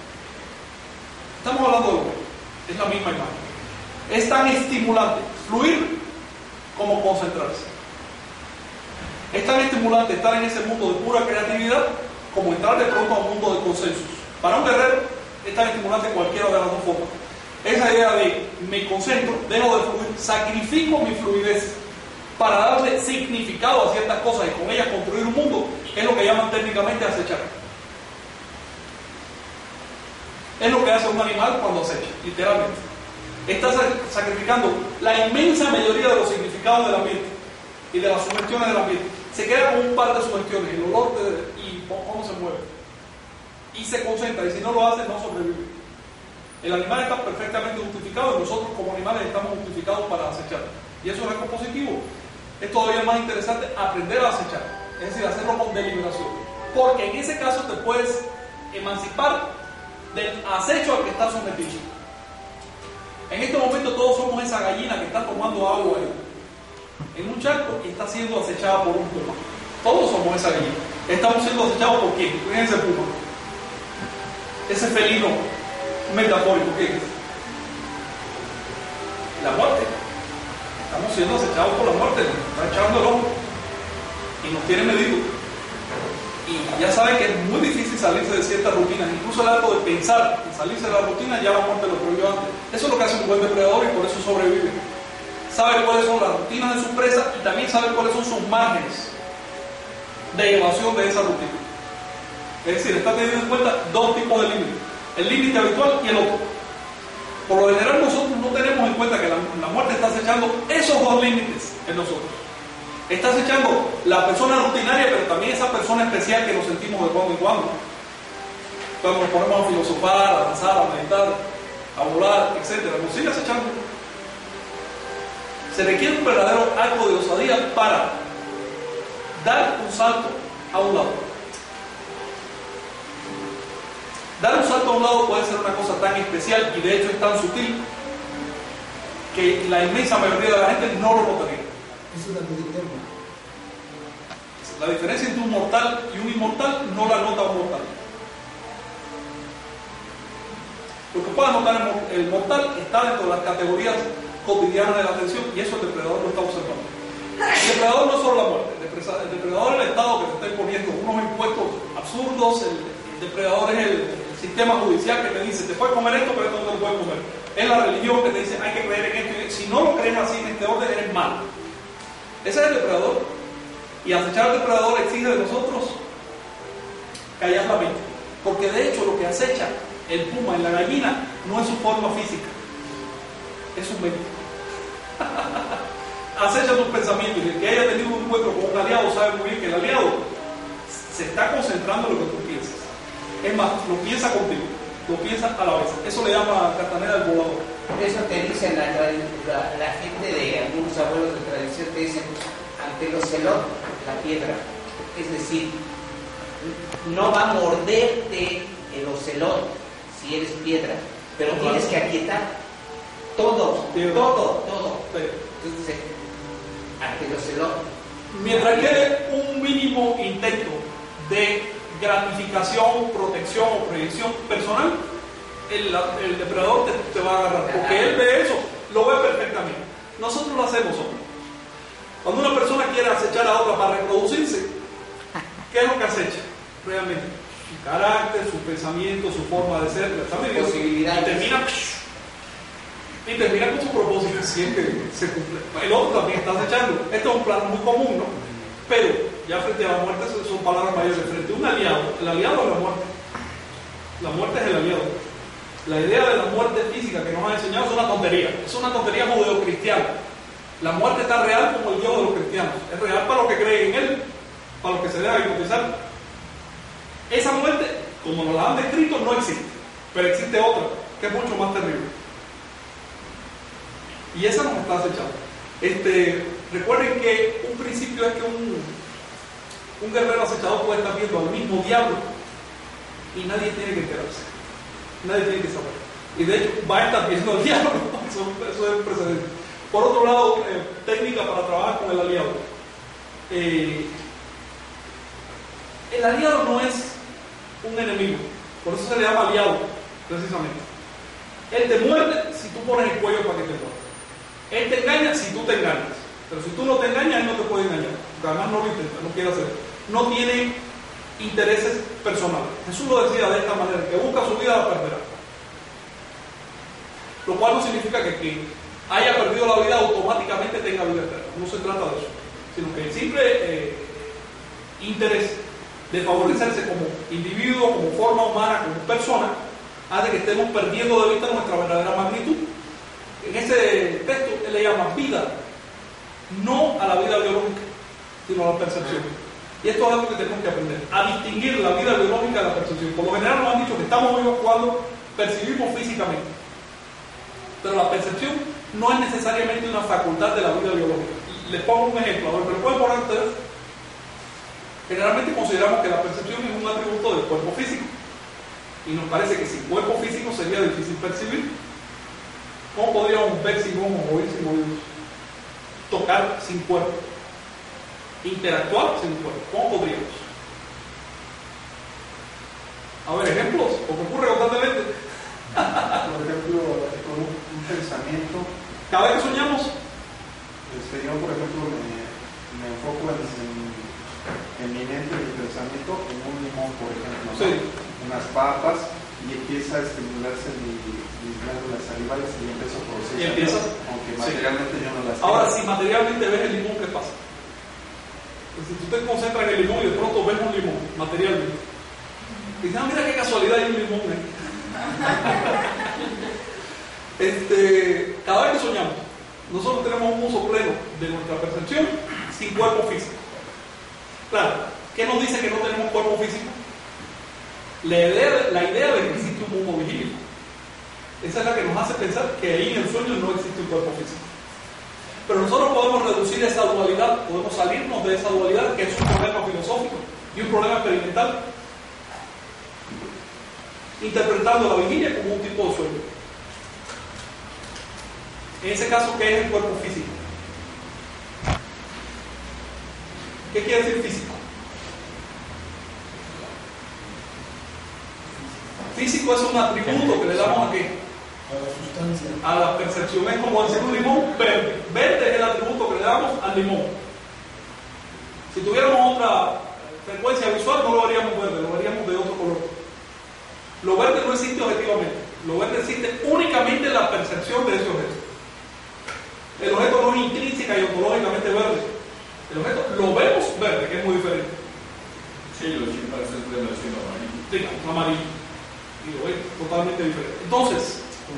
Estamos hablando de lo mismo. Es la misma imagen. Es tan estimulante fluir como concentrarse. Es tan estimulante estar en ese mundo de pura creatividad como entrar de pronto a un mundo de consensos. Para un guerrero es tan estimulante cualquiera de las dos formas. Esa idea de me concentro, dejo de fluir, sacrifico mi fluidez para darle significado a ciertas cosas y con ellas construir un mundo, es lo que llaman técnicamente acechar. Es lo que hace un animal cuando acecha, literalmente. Está sacrificando la inmensa mayoría de los significados del ambiente y de las sugestiones del ambiente. Se queda con un par de sugestiones, el olor de, y cómo se mueve. Y se concentra, y si no lo hace, no sobrevive. El animal está perfectamente justificado y nosotros como animales estamos justificados para acechar. Y eso es algo positivo. Es todavía más interesante aprender a acechar, es decir, hacerlo con deliberación. Porque en ese caso te puedes emancipar del acecho al que estás sometido. En este momento todos somos esa gallina que está tomando agua ahí, en un charco y está siendo acechada por un puma. Todos somos esa gallina. Estamos siendo acechados por quién? Ese puma. Ese felino metafórico, ¿qué es? La muerte. Estamos siendo acechados por la muerte, nos está echando el ojo y nos tiene medido. Y ya saben que es muy difícil salirse de ciertas rutinas, incluso el acto de pensar en salirse de la rutina, ya la muerte lo prohibió antes. Eso es lo que hace un buen depredador y por eso sobrevive. Sabe cuáles son las rutinas de su presa y también sabe cuáles son sus márgenes de evasión de esa rutina. Es decir, está teniendo en cuenta dos tipos de límites: el límite habitual y el otro. Por lo general nosotros no tenemos en cuenta que la, la muerte está acechando esos dos límites en nosotros. Está acechando la persona rutinaria, pero también esa persona especial que nos sentimos de cuando en cuando. Cuando nos ponemos a filosofar, a danzar, a meditar, a volar, etcétera, nos sigue acechando. Se requiere un verdadero acto de osadía para dar un salto a un lado. Dar un salto a un lado puede ser una cosa tan especial y de hecho es tan sutil que la inmensa mayoría de la gente no lo notaría. Es una vida interna. La diferencia entre un mortal y un inmortal no la nota un mortal. Lo que pueda notar el mortal está dentro de las categorías cotidianas de la atención y eso el depredador lo está observando. El depredador no es solo la depredador es el Estado que te está imponiendo unos impuestos absurdos, el, el depredador es el, el sistema judicial que te dice, te puedes comer esto, pero esto no te lo puedes comer. Es la religión que te dice, hay que creer en esto. Si no lo crees así en este orden, eres malo. Ese es el depredador. Y acechar al depredador exige de nosotros callar la mente. Porque de hecho lo que acecha el puma en la gallina no es su forma física, es su mente. Acecha tus pensamientos. Y el que haya tenido un encuentro con un aliado sabe muy bien que el aliado se está concentrando en lo que tú piensas. Es más, lo piensa contigo, lo piensa a la vez. Eso le llama Castaneda el volador. Por eso te dicen la, la, la gente de algunos abuelos de tradición, te dicen, ante los celotes, la piedra. Es decir, no va a morderte el ocelot si eres piedra, pero no, tienes claro. que aquietar todo, Piedra. todo, todo. Sí. Entonces, ante el ocelot. Mientras quede un mínimo intento de gratificación, protección o proyección personal, el, el depredador te, te va a agarrar, porque él ve eso, lo ve perfectamente. Nosotros lo hacemos, hombre. Cuando una persona quiere acechar a otra para reproducirse, ¿qué es lo que acecha realmente? Su carácter, su pensamiento, su forma de ser, sus posibilidades. Y termina, y termina con su propósito siempre se cumple. El otro también está acechando. Este es un plano muy común, ¿no? Pero ya frente a la muerte son palabras mayores. Frente a un aliado, el aliado es la muerte. La muerte es el aliado. La idea de la muerte física que nos han enseñado es una tontería. Es una tontería judeocristiana. La muerte está real como el Dios de los cristianos. Es real para los que creen en Él, para los que se dejan hipnotizar. Esa muerte, como nos la han descrito, no existe. Pero existe otra, que es mucho más terrible. Y esa nos está acechando. Este, recuerden que un principio es que un, un guerrero acechador puede estar viendo al mismo diablo y nadie tiene que enterarse. Nadie tiene que saber. Y de hecho va a estar viendo al diablo. Eso, eso es un precedente. Por otro lado, eh, técnica para trabajar con el aliado. Eh, el aliado no es un enemigo, por eso se le llama aliado, precisamente. Él te muerde si tú pones el cuello para que te muerda. Él te engaña si tú te engañas. Pero si tú no te engañas, él no te puede engañar. Porque además no lo intenta, no quiere hacer. No tiene intereses personales. Jesús lo decía de esta manera: el que busca su vida la perderá. Lo cual no significa que quien haya perdido la vida automáticamente tenga vida eterna. No se trata de eso. Sino que el simple eh, interés de favorecerse como individuo, como forma humana, como persona, hace que estemos perdiendo de vista nuestra verdadera magnitud. En ese texto él le llama vida, no a la vida biológica, sino a la percepción. Y esto es algo que tenemos que aprender, a distinguir la vida biológica de la percepción. Por lo general nos han dicho que estamos vivos cuando percibimos físicamente, pero la percepción no es necesariamente una facultad de la vida biológica. Les pongo un ejemplo, a ver, pero pueden poner ustedes. Generalmente consideramos que la percepción es un atributo del cuerpo físico, y nos parece que sin cuerpo físico sería difícil percibir. ¿Cómo podríamos ver sin ojos, oír sin oídos, tocar sin cuerpo, interactuar sin cuerpo? ¿Cómo podríamos? A ver, ejemplos, porque ocurre constantemente. Por ejemplo, con un, un pensamiento. Cada vez que soñamos, Este, yo, por ejemplo, me, me enfoco en, en, en mi mente, en mi pensamiento, en un limón, por ejemplo, ¿no? Sí. Unas papas, y empieza a estimularse mi, mis glándulas salivales y empiezo a procesar. Y empiezas. Aunque Sí. materialmente yo no las tengo. ahora si materialmente ves el limón, ¿qué pasa? Pues si tú te concentras en el limón y de pronto ves un limón, materialmente, y dices, ah, mira qué casualidad, hay un limón ahí. este, cada vez que soñamos, nosotros tenemos un uso pleno de nuestra percepción sin cuerpo físico. Claro, ¿qué nos dice que no tenemos cuerpo físico? La idea, la idea de que existe un mundo vigílico. Esa es la que nos hace pensar que ahí en el sueño no existe un cuerpo físico. Pero nosotros podemos reducir esa dualidad, podemos salirnos de esa dualidad, que es un problema filosófico y un problema experimental, interpretando la vigilia como un tipo de sueño. En ese caso, ¿qué es el cuerpo físico? ¿Qué quiere decir físico? Físico es un atributo que le damos a qué? A la sustancia. A la percepción. Es como decir un limón verde. Verde es el atributo que le damos al limón. Si tuviéramos otra frecuencia visual, no lo veríamos verde, lo veríamos de otro color. Lo verde no existe objetivamente, lo verde existe únicamente en la percepción de ese objeto. El objeto no es intrínseca y ontológicamente verde. El objeto lo vemos verde, que es muy diferente. Sí, los chimpancés ven el cielo amarillo. Sí, amarillo. Y lo ven totalmente diferente. Entonces,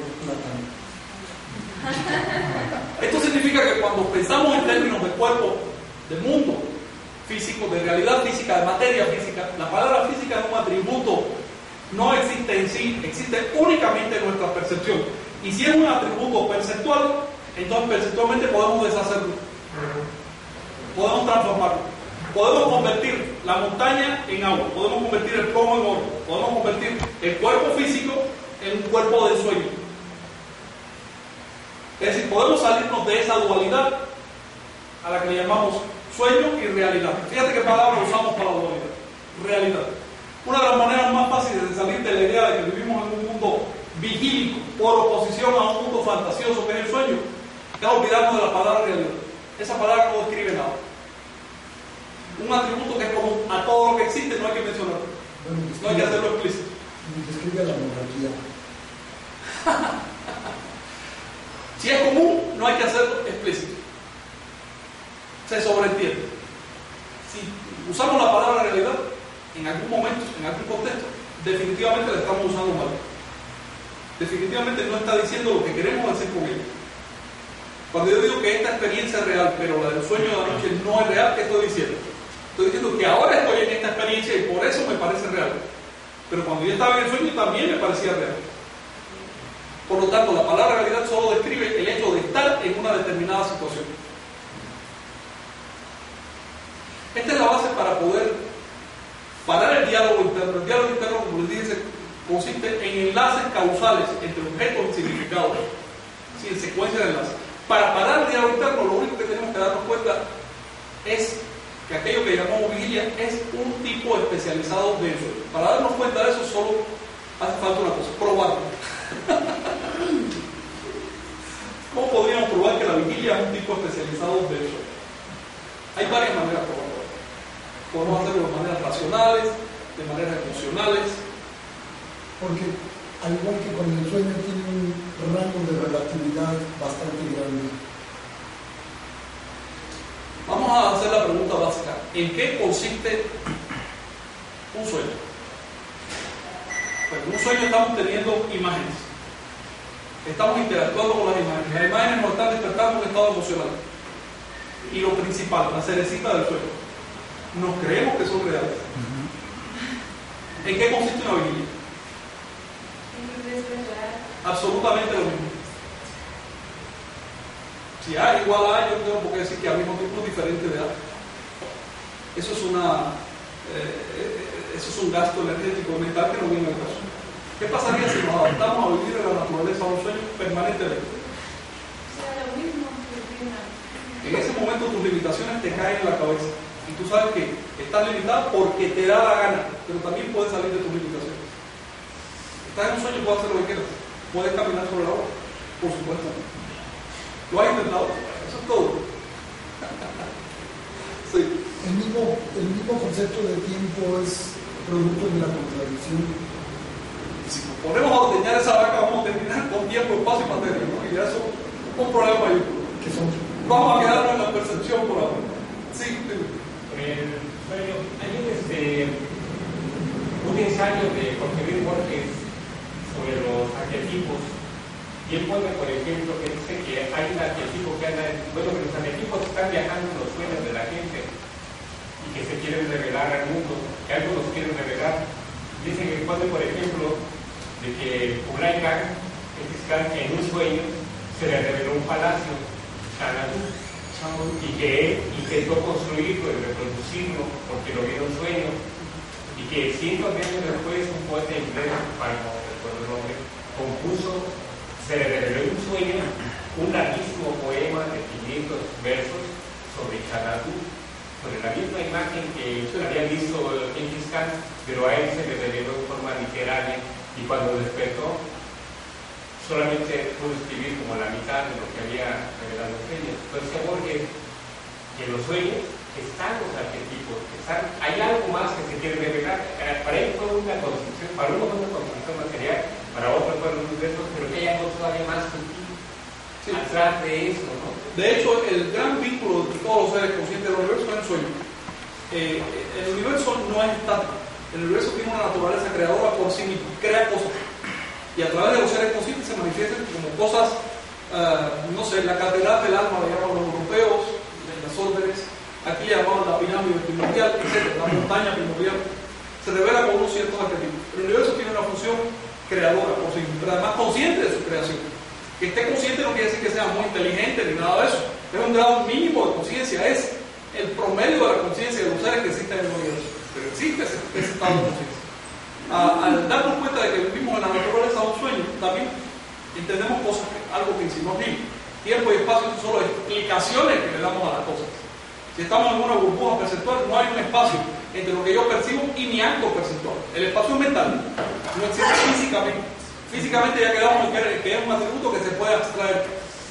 esto significa que cuando pensamos en términos de cuerpo, de mundo físico, de realidad física, de materia física, la palabra física es un atributo, no existe en sí, existe únicamente en nuestra percepción. Y si es un atributo perceptual, entonces perceptualmente podemos deshacerlo, podemos transformarlo, podemos convertir la montaña en agua, podemos convertir el plomo en oro, podemos convertir el cuerpo físico en un cuerpo de sueño. Es decir, podemos salirnos de esa dualidad a la que le llamamos sueño y realidad. Fíjate qué palabra usamos para la dualidad. Realidad. Una de las maneras más fáciles de salir de la idea de que vivimos en un mundo vigílico por oposición a un mundo fantasioso que es el sueño, es olvidarnos de la palabra realidad. Esa palabra no describe nada. Un atributo que es común a todo lo que existe, no hay que mencionarlo. Bueno, No hay que hacerlo explícito. Describe a la monarquía. Si es común, no hay que hacerlo explícito. Se sobreentiende. Si usamos la palabra realidad, en algún momento, en algún contexto, definitivamente la estamos usando mal. Definitivamente no está diciendo lo que queremos decir con ella. Cuando yo digo que esta experiencia es real, pero la del sueño de la noche no es real, ¿qué estoy diciendo? Estoy diciendo que ahora estoy en esta experiencia y por eso me parece real. Pero cuando yo estaba en el sueño también me parecía real. Por lo tanto, la palabra realidad solo describe el hecho de estar en una determinada situación. Esta es la base para poder parar el diálogo interno. El diálogo interno, como les dije, consiste en enlaces causales entre objetos y significados, ¿sí? En secuencia de enlaces. Para parar el diálogo interno, lo único que tenemos que darnos cuenta es que aquello que llamamos vigilia es un tipo especializado de eso. Para darnos cuenta de eso solo hace falta una cosa, probarlo. ¿Cómo podríamos probar que la vigilia es un tipo especializado de eso? Hay varias maneras de probarlo. Podemos hacerlo de maneras racionales, de maneras emocionales. Porque al igual que con el sueño tiene un rango de relatividad bastante grande. Vamos a hacer la pregunta básica. ¿En qué consiste un sueño? Pues en un sueño estamos teniendo imágenes. Estamos interactuando con las imágenes. Las imágenes nos están despertando un estado emocional. Y lo principal, la cerecita del sueño. Nos creemos que son reales. ¿En qué consiste una vigilia? Absolutamente lo mismo. Si A igual a A, yo tengo por qué decir que al mismo tiempo es diferente de A. Eso es una eh, eso es un gasto energético mental que no viene al caso. ¿Qué pasaría si nos adaptamos a vivir en la naturaleza a un sueño permanentemente? En ese momento tus limitaciones te caen en la cabeza y tú sabes que estás limitado porque te da la gana, pero también puedes salir de tus limitaciones. Estás en un sueño, puedes hacer lo que quieras, puedes caminar sobre el agua, por supuesto. ¿Lo has intentado? Eso es todo. Sí. El mismo, el mismo concepto de tiempo es producto de la contradicción. Si nos ponemos a ordeñar esa vaca, vamos a terminar con tiempo, espacio y materia, ¿no? Y eso es un problema mayor. Que son Vamos a quedarnos en la percepción por ahora. Sí, dime. El sueño, hay un, este, un ensayo de Jorge Luis Borges sobre los arquetipos. Y él pone, por ejemplo, que dice que hay un arquetipo que anda, bueno, que los arquetipos están viajando en los sueños de la gente y que se quieren revelar al mundo, que algo los quieren revelar. Dice que pone, por ejemplo, de que Kublai Khan, en un sueño, se le reveló un palacio, Xanadu, y que él intentó construirlo y reproducirlo porque lo vio en un sueño, y que cientos de años después un poeta inglés, para no recuerdo el nombre, compuso, se le reveló en un sueño un larguísimo poema de quinientos versos sobre Xanadu, sobre la misma imagen que había visto Gengis Khan, pero a él se le reveló en forma literaria, y cuando despertó solamente pudo escribir como la mitad de lo que había revelado en sueños. Entonces Borges, que los sueños están los arquetipos, están, hay algo más que se quiere revelar. Para él fue una construcción, para uno fue una construcción material, para otro fueron los restos, pero que hay algo todavía más sutil sí. atrás de eso, ¿no? De hecho, el gran vínculo de todos los seres conscientes del universo es el sueño. Eh, el universo no es estático, el universo tiene una naturaleza creadora por sí mismo, crea cosas. Y a través de los seres conscientes se manifiestan como cosas, uh, no sé, la catedral del alma la llaman los europeos, en las órdenes. Aquí llamamos la pirámide primordial, etcétera, la montaña primordial, se revela con unos ciertos arquetipos. El universo tiene una función creadora por sí mismo, pero además consciente de su creación. Que esté consciente no quiere decir que sea muy inteligente ni nada de eso. Es un grado mínimo de conciencia, es el promedio de la conciencia de los seres que existen en el universo. Pero existe ese, ese estado de conciencia. Al darnos cuenta de que vivimos en la naturaleza de un sueño, también entendemos cosas, que, algo que hicimos bien. Tiempo y espacio son solo explicaciones que le damos a las cosas. Si estamos en una burbuja perceptual, no hay un espacio entre lo que yo percibo y mi acto perceptual. El espacio mental no existe físicamente. Físicamente ya quedamos en que, que es un atributo que se puede abstraer.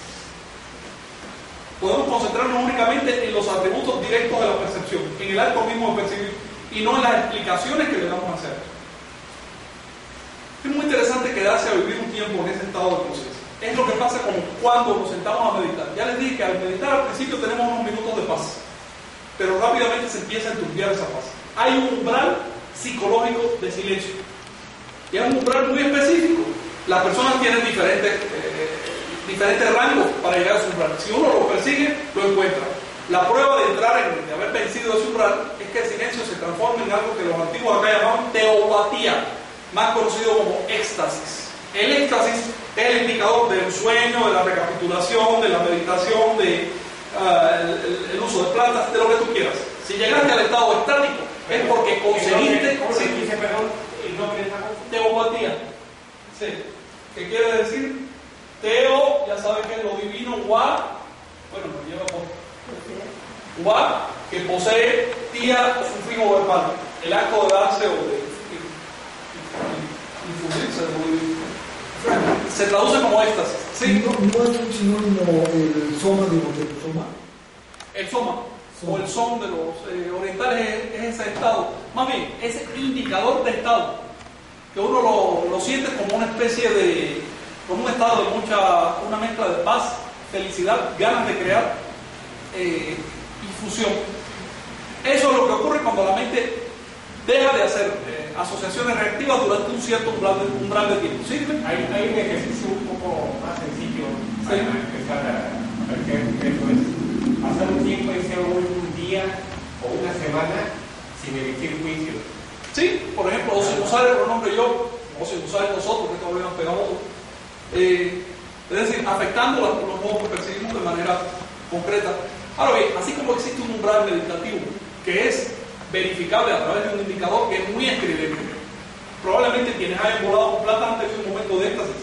Podemos concentrarnos únicamente en los atributos directos de la percepción, en el acto mismo de percibir, y no en las explicaciones que le damos a hacer. Es muy interesante quedarse a vivir un tiempo en ese estado de conciencia. Es lo que pasa como cuando nos sentamos a meditar. Ya les dije que al meditar al principio tenemos unos minutos de paz, pero rápidamente se empieza a enturbiar esa paz. Hay un umbral psicológico de silencio. Y es un umbral muy específico. Las personas tienen diferentes, eh, diferentes rangos para llegar a su umbral. Si uno lo persigue, lo encuentra. La prueba de entrar en, de haber vencido ese umbral es que el silencio se transforma en algo que los antiguos acá llamaban teopatía, más conocido como éxtasis. El éxtasis es el indicador del sueño, de la recapitulación, de la meditación, de uh, el, el uso de plantas, de lo que tú quieras. Si llegaste al estado estático es porque conseguiste... ¿Cómo se dice, perdón, el nombre de esta cosa? Teopatía. Sí. ¿Qué quiere decir? Teo, ya saben que es lo divino, wa, bueno, me lleva por wa, que posee tía, sufijo verbal, el acto de darse o de infundirse, de, se traduce como éxtasis. ¿Sí? No, no es un sinónimo el soma de el soma. El soma, soma, o el son de los eh, orientales es, es ese estado, más bien, ese indicador de estado, que uno lo, lo siente como una especie de, como un estado de mucha, una mezcla de paz, felicidad, ganas de crear eh, y fusión. Eso es lo que ocurre cuando la mente deja de hacer eh, asociaciones reactivas durante un cierto umbral de, umbral de tiempo. ¿Sí? Hay, hay un ejercicio un poco más sencillo para sí. empezar a, a ver qué es. Pasar un tiempo, sea un día o una semana sin emitir juicios. Sí, por ejemplo, o sin usar el pronombre yo, o sin usar el nosotros, que todavía nos pegamos. Eh, es decir, afectando los, los modos que percibimos de manera concreta. Ahora bien, así como existe un umbral meditativo que es verificable a través de un indicador que es muy estridente, probablemente quienes hayan volado con plata han tenido un momento de éxtasis.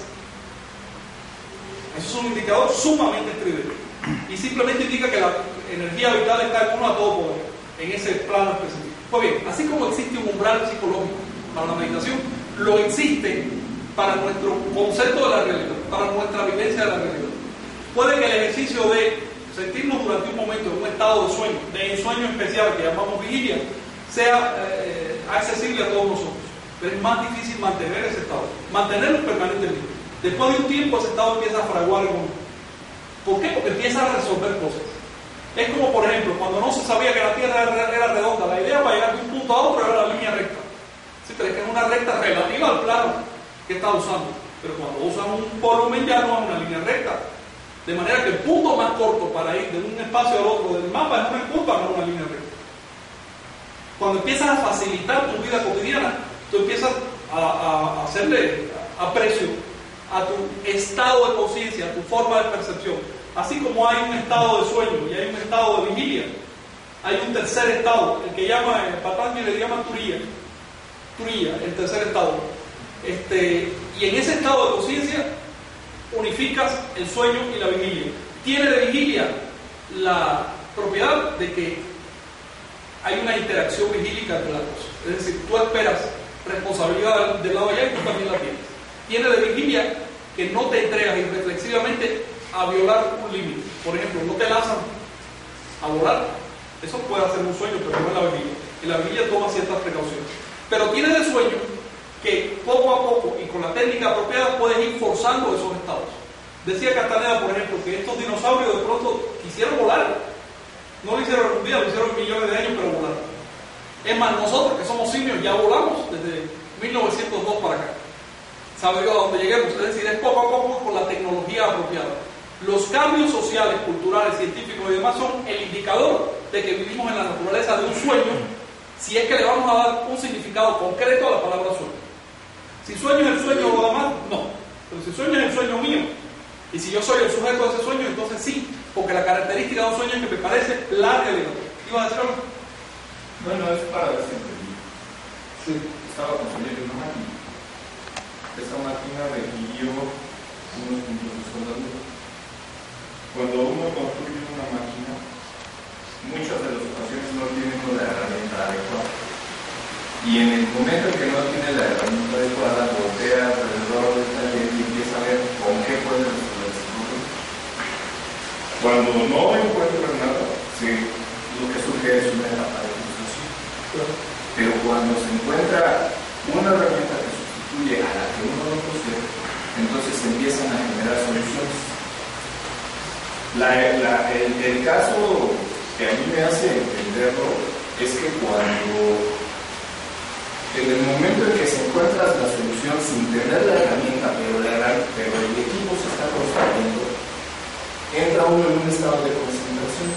Eso es un indicador sumamente estridente y simplemente indica que la energía vital está en uno a todo poder, en ese plano específico. Pues bien, así como existe un umbral psicológico para la meditación, lo existe para nuestro concepto de la realidad, para nuestra vivencia de la realidad. Puede que el ejercicio de sentirnos durante un momento en un estado de sueño, de ensueño especial que llamamos vigilia, sea eh, accesible a todos nosotros, pero es más difícil mantener ese estado, mantenerlo permanentemente. Después de un tiempo ese estado empieza a fraguar en uno. ¿Por qué? Porque empieza a resolver cosas. Es como, por ejemplo, cuando no se sabía que la Tierra era redonda, la idea para llegar de un punto a otro era la línea recta. Sí, pero es que es una recta relativa al plano que está usando. Pero cuando usan un volumen ya no es una línea recta. De manera que el punto más corto para ir de un espacio al otro del mapa es una curva, no una línea recta. Cuando empiezas a facilitar tu vida cotidiana, tú empiezas a, a, a hacerle aprecio a tu estado de conciencia, a tu forma de percepción. Así como hay un estado de sueño y hay un estado de vigilia, hay un tercer estado, el que llama, Patanjali le llama Turiya, Turiya, el tercer estado. Este, y en ese estado de conciencia unificas el sueño y la vigilia. Tiene de vigilia la propiedad de que hay una interacción vigílica entre las cosas. Es decir, tú esperas responsabilidad del lado allá y tú también la tienes. Tiene de vigilia que no te entregas irreflexivamente a violar un límite. Por ejemplo, no te lanzan a volar Eso puede ser un sueño, pero no en la vigilia. En la vigilia toma ciertas precauciones. Pero tienes de sueño que poco a poco y con la técnica apropiada puedes ir forzando esos estados. Decía Castaneda, por ejemplo, que estos dinosaurios de pronto quisieron volar. No lo hicieron en un día, lo hicieron en millones de años, pero volaron. Es más, nosotros que somos simios ya volamos desde mil novecientos dos para acá. ¿Sabe Dios a dónde lleguemos? Es decir, es poco a poco con la tecnología apropiada. Los cambios sociales, culturales, científicos y demás son el indicador de que vivimos en la naturaleza de un sueño, si es que le vamos a dar un significado concreto a la palabra sueño. Si sueño es el sueño de los demás, no. Pero si sueño es el sueño mío, y si yo soy el sujeto de ese sueño, entonces sí, porque la característica de un sueño es que me parece la realidad. ¿Ibas a decir algo? Bueno, es para ver si entendí. Sí. Estaba construyendo una máquina. Esa máquina requirió unos puntos de soldadura. Cuando uno construye una máquina, muchas de las ocasiones no tiene la herramienta adecuada. Y en el momento en que no tiene la herramienta adecuada, voltea alrededor del taller y empieza a ver con qué puede resolver ese problema. Cuando no encuentra nada, sí, lo que surge es una etapa de frustración. Pero cuando se encuentra una herramienta que sustituye a la que uno no posee, entonces se empiezan a generar soluciones. La, la, el, el caso que a mí me hace entenderlo es que cuando en el momento en que se encuentra la solución sin tener la herramienta, pero, la, pero el equipo se está construyendo, entra uno en un estado de concentración.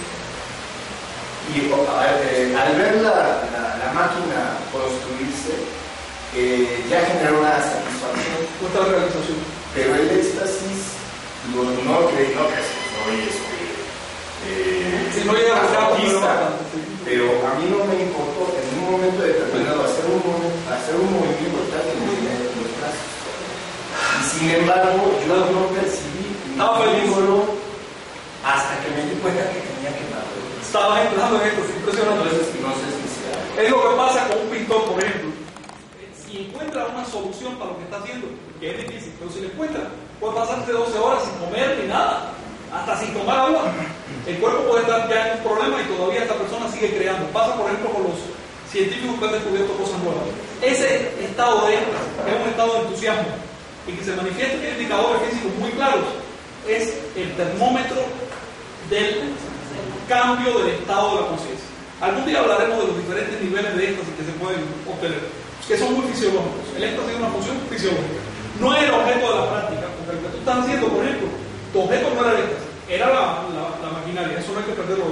Y eh, al ver la, la, la máquina construirse, eh, ya genera una satisfacción. Otra realización. Pero el éxtasis, lo, no creo no que soy este, eh, si no llega a artista, pero a mí no me importó en un momento determinado hacer un, hacer un movimiento tal que me tenía los brazos. Y sin embargo, yo no percibí ningún hasta que me di cuenta que tenía que parar. Estabas entrando en esto, es impresionante. Entonces, no sé si sea. Es lo que pasa con un pintor, por ejemplo. Si encuentra una solución para lo que está haciendo, que es difícil, pero si le encuentra, puede pasarse doce horas sin comer ni nada, hasta sin tomar agua. El cuerpo puede estar ya en un problema y todavía esta persona sigue creando. Pasa, por ejemplo, con los científicos que han descubierto cosas nuevas. Ese estado de éxtasis es un estado de entusiasmo y que se manifiesta en indicadores físicos muy claros. Es el termómetro del cambio del estado de la conciencia. Algún día hablaremos de los diferentes niveles de éxtasis que se pueden obtener, que son muy fisiológicos. El éxtasis es una función fisiológica. No es el objeto de la práctica, porque lo que tú estás haciendo, por ejemplo, tu objeto no era el éxtasis, era la, la, la maquinaria. Eso no hay que perderlo.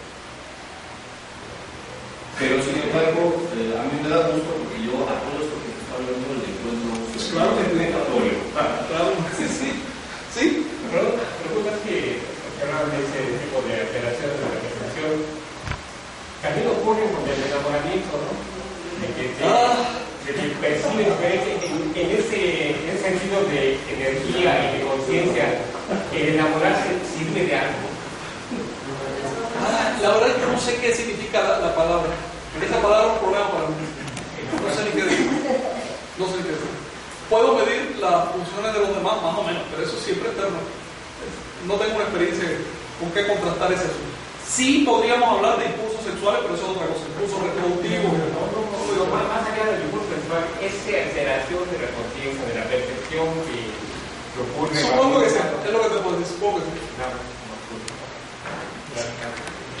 Pero sin embargo, eh, a mí me da gusto porque yo a todo esto que está hablando le encuentro claro que obligatorio. Ah, claro, sí, sí. ¿Sí? Pero preguntas que hablan de ese tipo de alteraciones de la representación también ocurren con el enamoramiento, ¿no? De que, te, ah. de que percibes diferencia en, en, ese, en ese sentido de energía y de conciencia. El enamorarse sirve de algo. Ah, la verdad es que no sé qué significa la, la palabra. Esa palabra es un problema para mí. No sé ni qué decir. No sé ni qué decir. Puedo medir las funciones de los demás, más o menos, pero eso siempre es eterno. No tengo una experiencia con qué contrastar ese asunto. Sí podríamos hablar de impulsos sexuales, pero eso es otra cosa. Impulsos reproductivos. No, no, no, pero más allá del impulso sexual, esa alteración de la conciencia, de la percepción que, que ocurre. Supongo que sí, es lo que te puedo decir. Supongo que sí. No, no, no.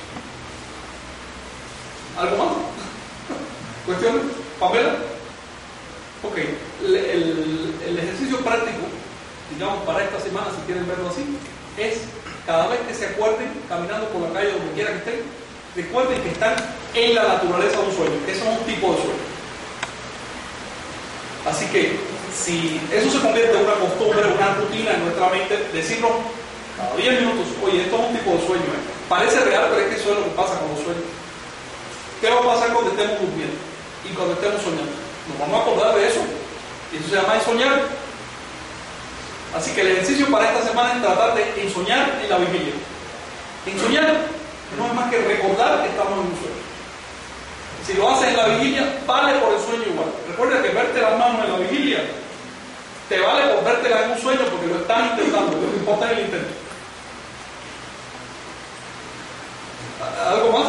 ¿Algo más? ¿Cuestiones? ¿Pamela? Ok, el, el, el ejercicio práctico, digamos, para esta semana, si quieren verlo así, es cada vez que se acuerden, caminando por la calle, donde quiera que estén, recuerden que están en la naturaleza de un sueño, que eso es un tipo de sueño. Así que, si eso se convierte en una costumbre, una rutina en nuestra mente, decirnos cada diez minutos, oye, esto es un tipo de sueño, ¿eh? Parece real, pero es que eso es lo que pasa con los sueños. ¿Qué va a pasar cuando estemos durmiendo y cuando estemos soñando? Nos vamos a acordar de eso, y eso se llama ensoñar. Así que el ejercicio para esta semana es tratar de ensoñar en la vigilia. Ensoñar no es más que recordar que estamos en un sueño. Si lo haces en la vigilia, vale por el sueño igual. Recuerda que verte las manos en la vigilia te vale por vértelas en un sueño porque lo estás intentando, lo que importa es el intento. ¿Algo más?